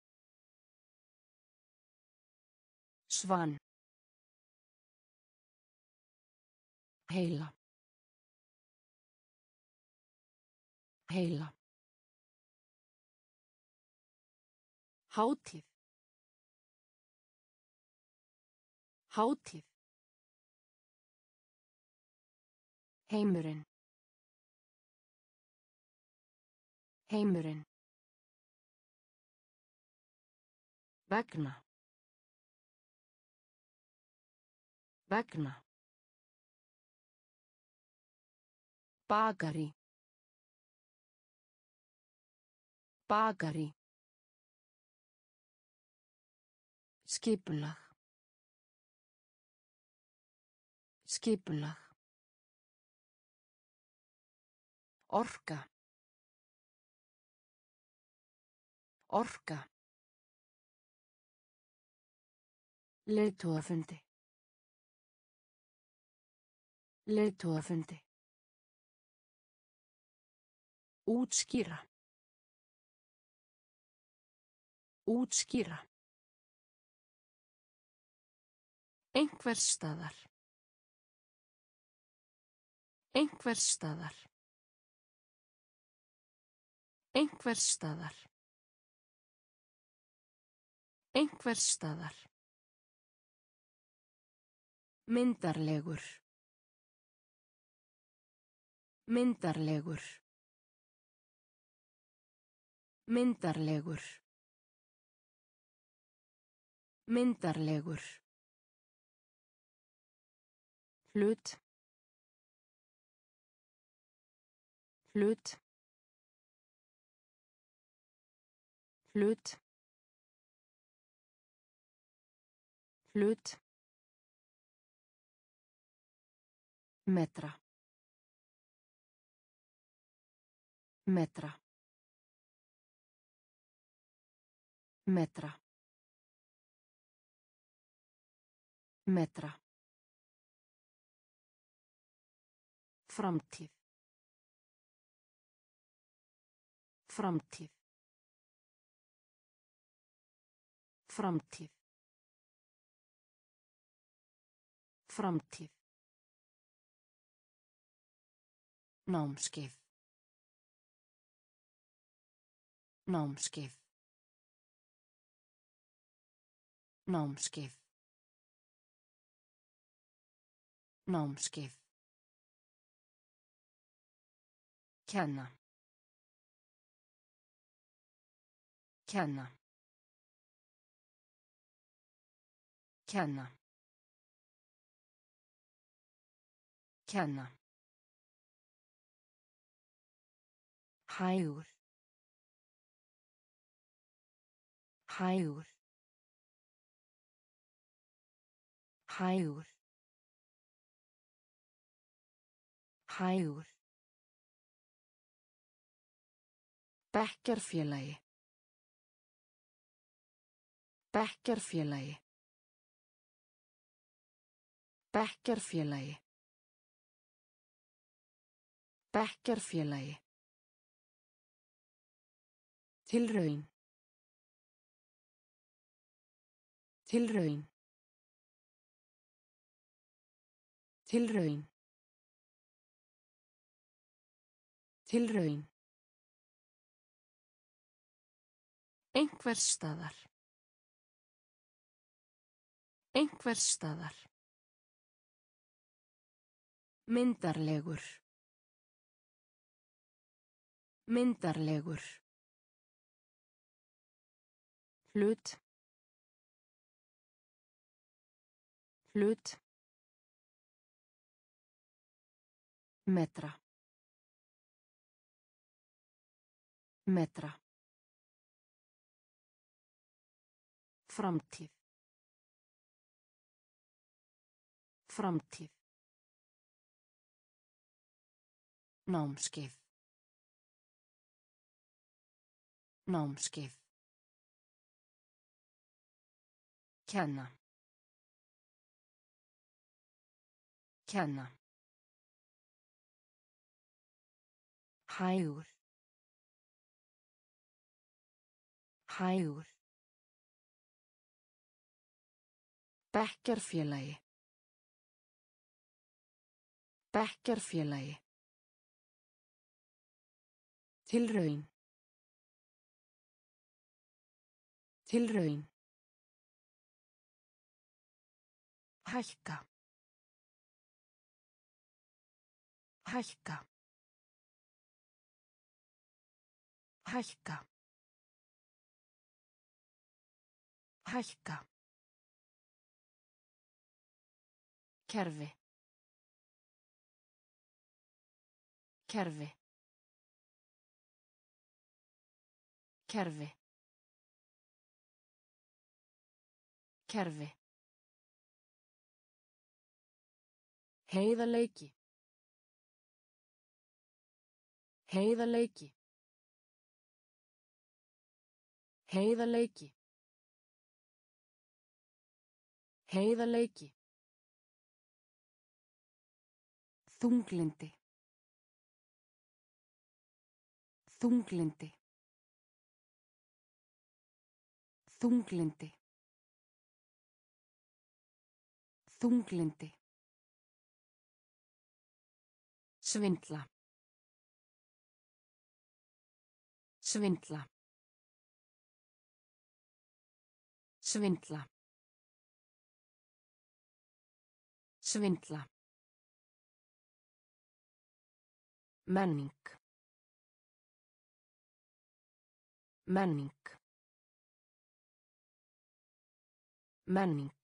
Svan. Heila. Heila. Hátíð. Hátíð. Heimurinn. Heimurinn. Vegna. Vegna. Bakari. Bakari. Skipulag. Skipulag. Orka. Orka. Leiðtogafundi. Leiðtogafundi. Útskýra. Útskýra. Einhvers staðar. Einhvers staðar. Einhvers staðar. Einhvers staðar. Myndarlegur. Myndarlegur. Myndarlegur. Myndarlegur. Hlut. Hlut. Hlut. Hlut. Metra. Metra. Metra. Metra. Framtíð. Framtíð. Framtíð. Framtíð. Námskeið. Námskeið. Námskeið. Námskeið. Kenna. Kenna. Kenna. Kenna. Hægur. Hægur. Hægur. Hægur. Bekkjarfélagi. Bekkjarfélagi. Bekkjarfélagi. Bekkjarfélagi. Tilraun. Tilraun. Tilraun. Tilraun. Einhvers staðar. Einhvers staðar. Myndarlegur. Myndarlegur. Hlut. Hlut. Metra. Metra. Framtíð. Framtíð. Námskeið. Námskeið. Kenna. Kenna. Hægur. Hægur. Bekkjarfélagi. Bekkjarfélagi. Tilraun. Tilraun. Hækka. Hækka. Hækka. Hækka. Kerfi. Kerfi. Kerfi. Kerfi. Heiðarleiki. Heiðarleiki. Heiðarleiki. Heiðarleiki. Þunglyndi. Þunglyndi. Þunglyndi. Þunglyndi. Svindla. Svindla. Svindla. Svindla. Menning. Menning. Menning.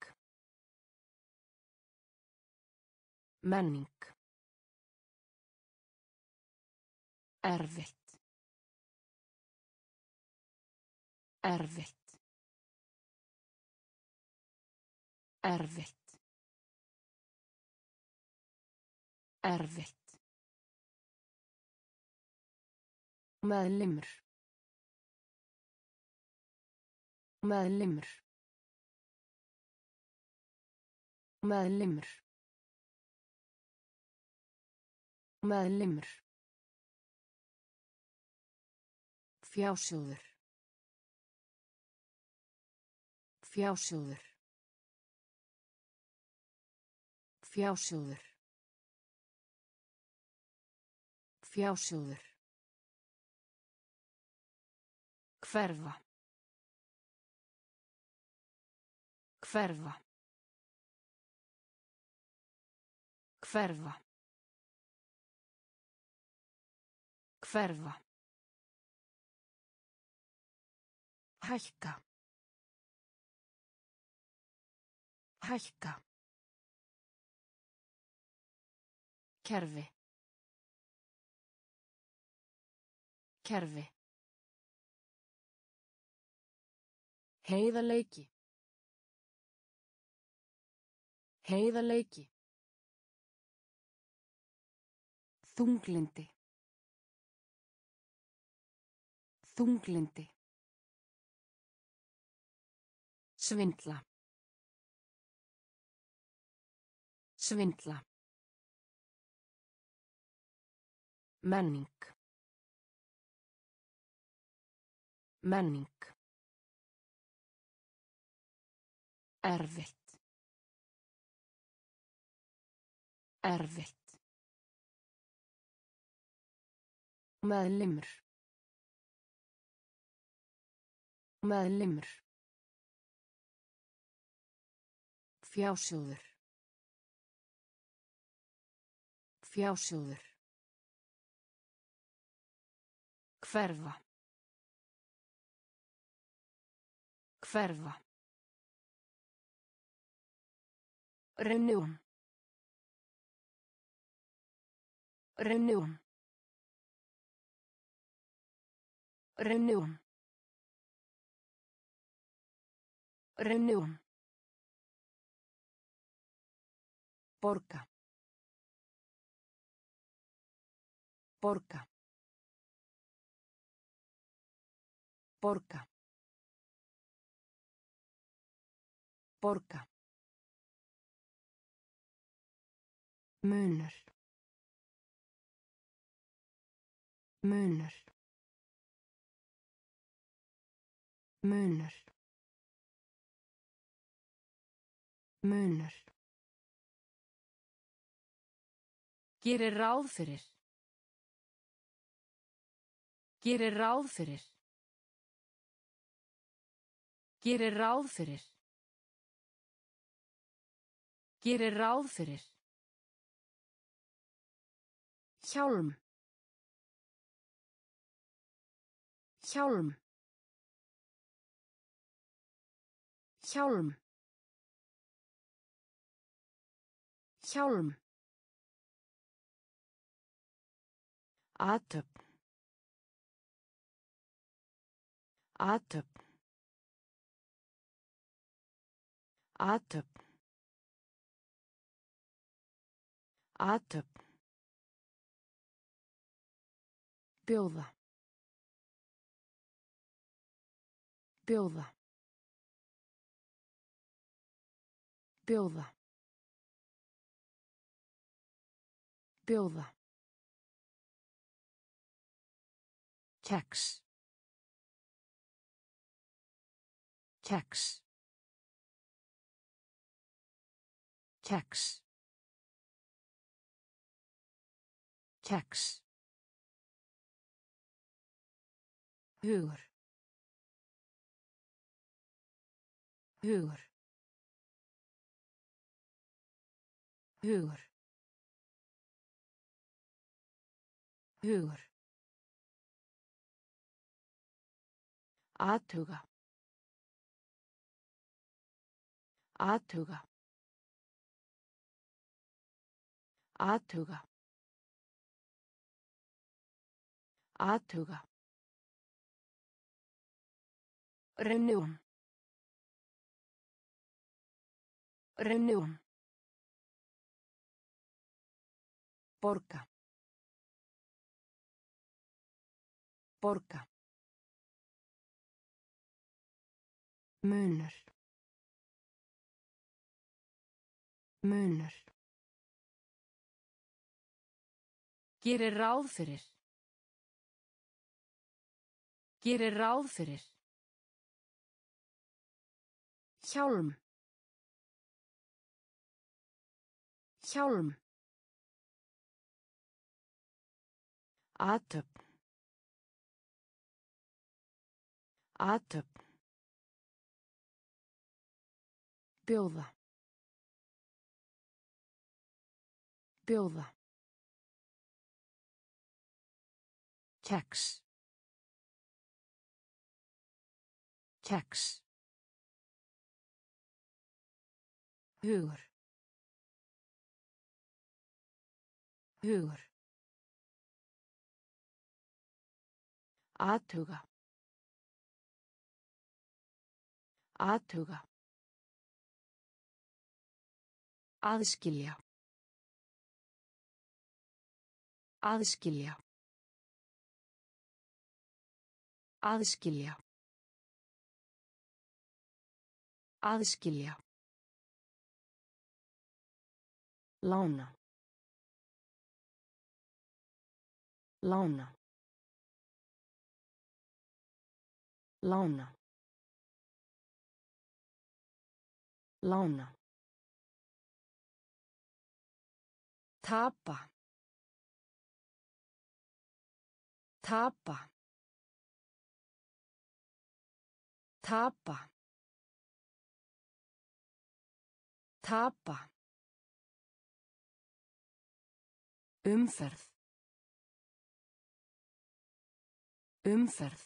Menning. Erfitt. Erfitt. Erfitt. Erfitt. Meðlimur. Meðlimur. Meðlimur. Meðlimur. Fjásjóður. Fjásjóður. Fjásjóður. Fjásjóður. Hverfa. Hverfa. Hverfa. Hverfa. Hækka. Hækka. Kerfi. Kerfi. Heiðarleiki. Heiðarleiki. Þunglyndi. Þunglyndi. Svindla. Svindla. Menning. Menning. Erfitt. Erfitt. Meðlimur. Meðlimur. Fjásjóður. Fjásjóður. Hverfa. Hverfa. Reunión. Reunión. Reunión. Reunión. Porca. Porca. Porca. Porca. Munur. Munur. Munur. Munur. Gerir ráð fyrir. Gerir ráð fyrir. Gerir ráð fyrir. Gerir ráð fyrir. Hjálm. Hjálm. Hjálm. Hjálm. Athöfn. Athöfn. Athöfn. Athöfn. Bjóða. Bjóða. Bjóða. Bjóða. Kex. Kex. Kex. Kex. Hugur. Hugur. Hugur. Hugur. Athuga. Athuga. Athuga. Athuga. Reunión. Reunión. Porca. Porca. Munur. Munur. Gerir ráð fyrir. Gerir ráð fyrir. Hjálm. Hjálm. Athöfn. Athöfn. Bjóða. Bjóða. Kex. Kex. Hugur. Hugur. Athuga. Athuga. Aðskilja. Aðskilja. Aðskilja. Aðskilja. Lána. Lána. Lána. Lána. Tapa. Tapa. Tapa. Tapa. Umferð. Umferð.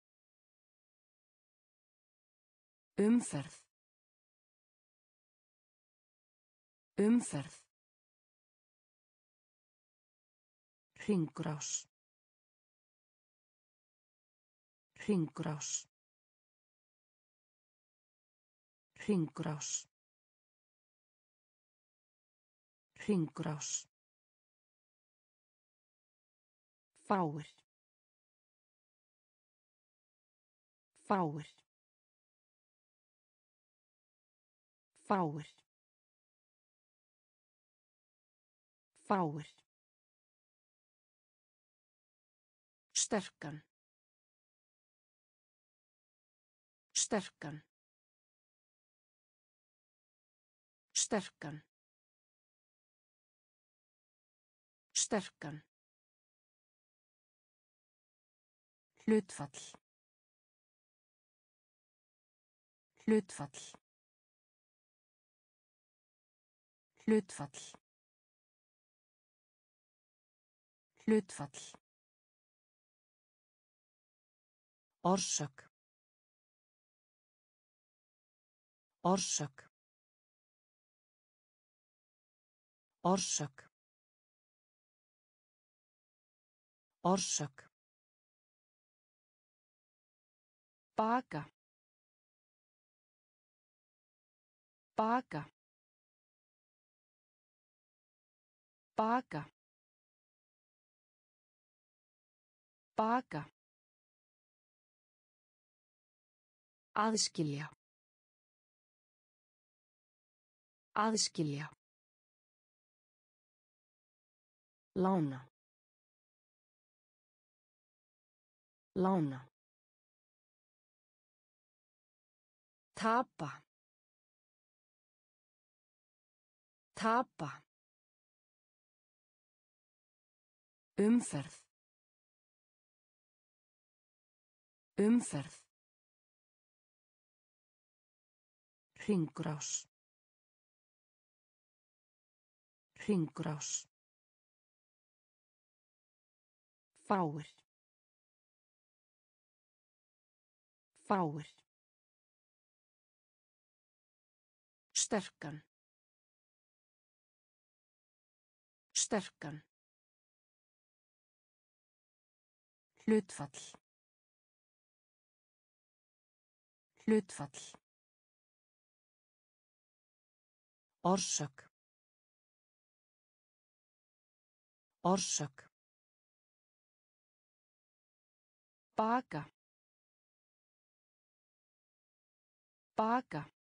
Umferð. Umferð. Hringrás. Hringrás. Hringrás. Hringrás. Fáir. Fáir. Fáir. Fáir. Sterkan. Sterkan. Sterkan. Sterkan. Hlutfall. Hlutfall. Hlutfall. Hlutfall. Orsök. Orsök. Orsök. Orsök. Baka. Baka. Baka. Baka. Aðskilja. Aðskilja. Lána. Lána. Tapa. Tapa. Umferð. Umferð. Hringrás. Hringrás. Fáir. Fáir. Sterkan. Sterkan. Hlutfall. Hlutfall. Orsök. Orsök. Baka. Baka.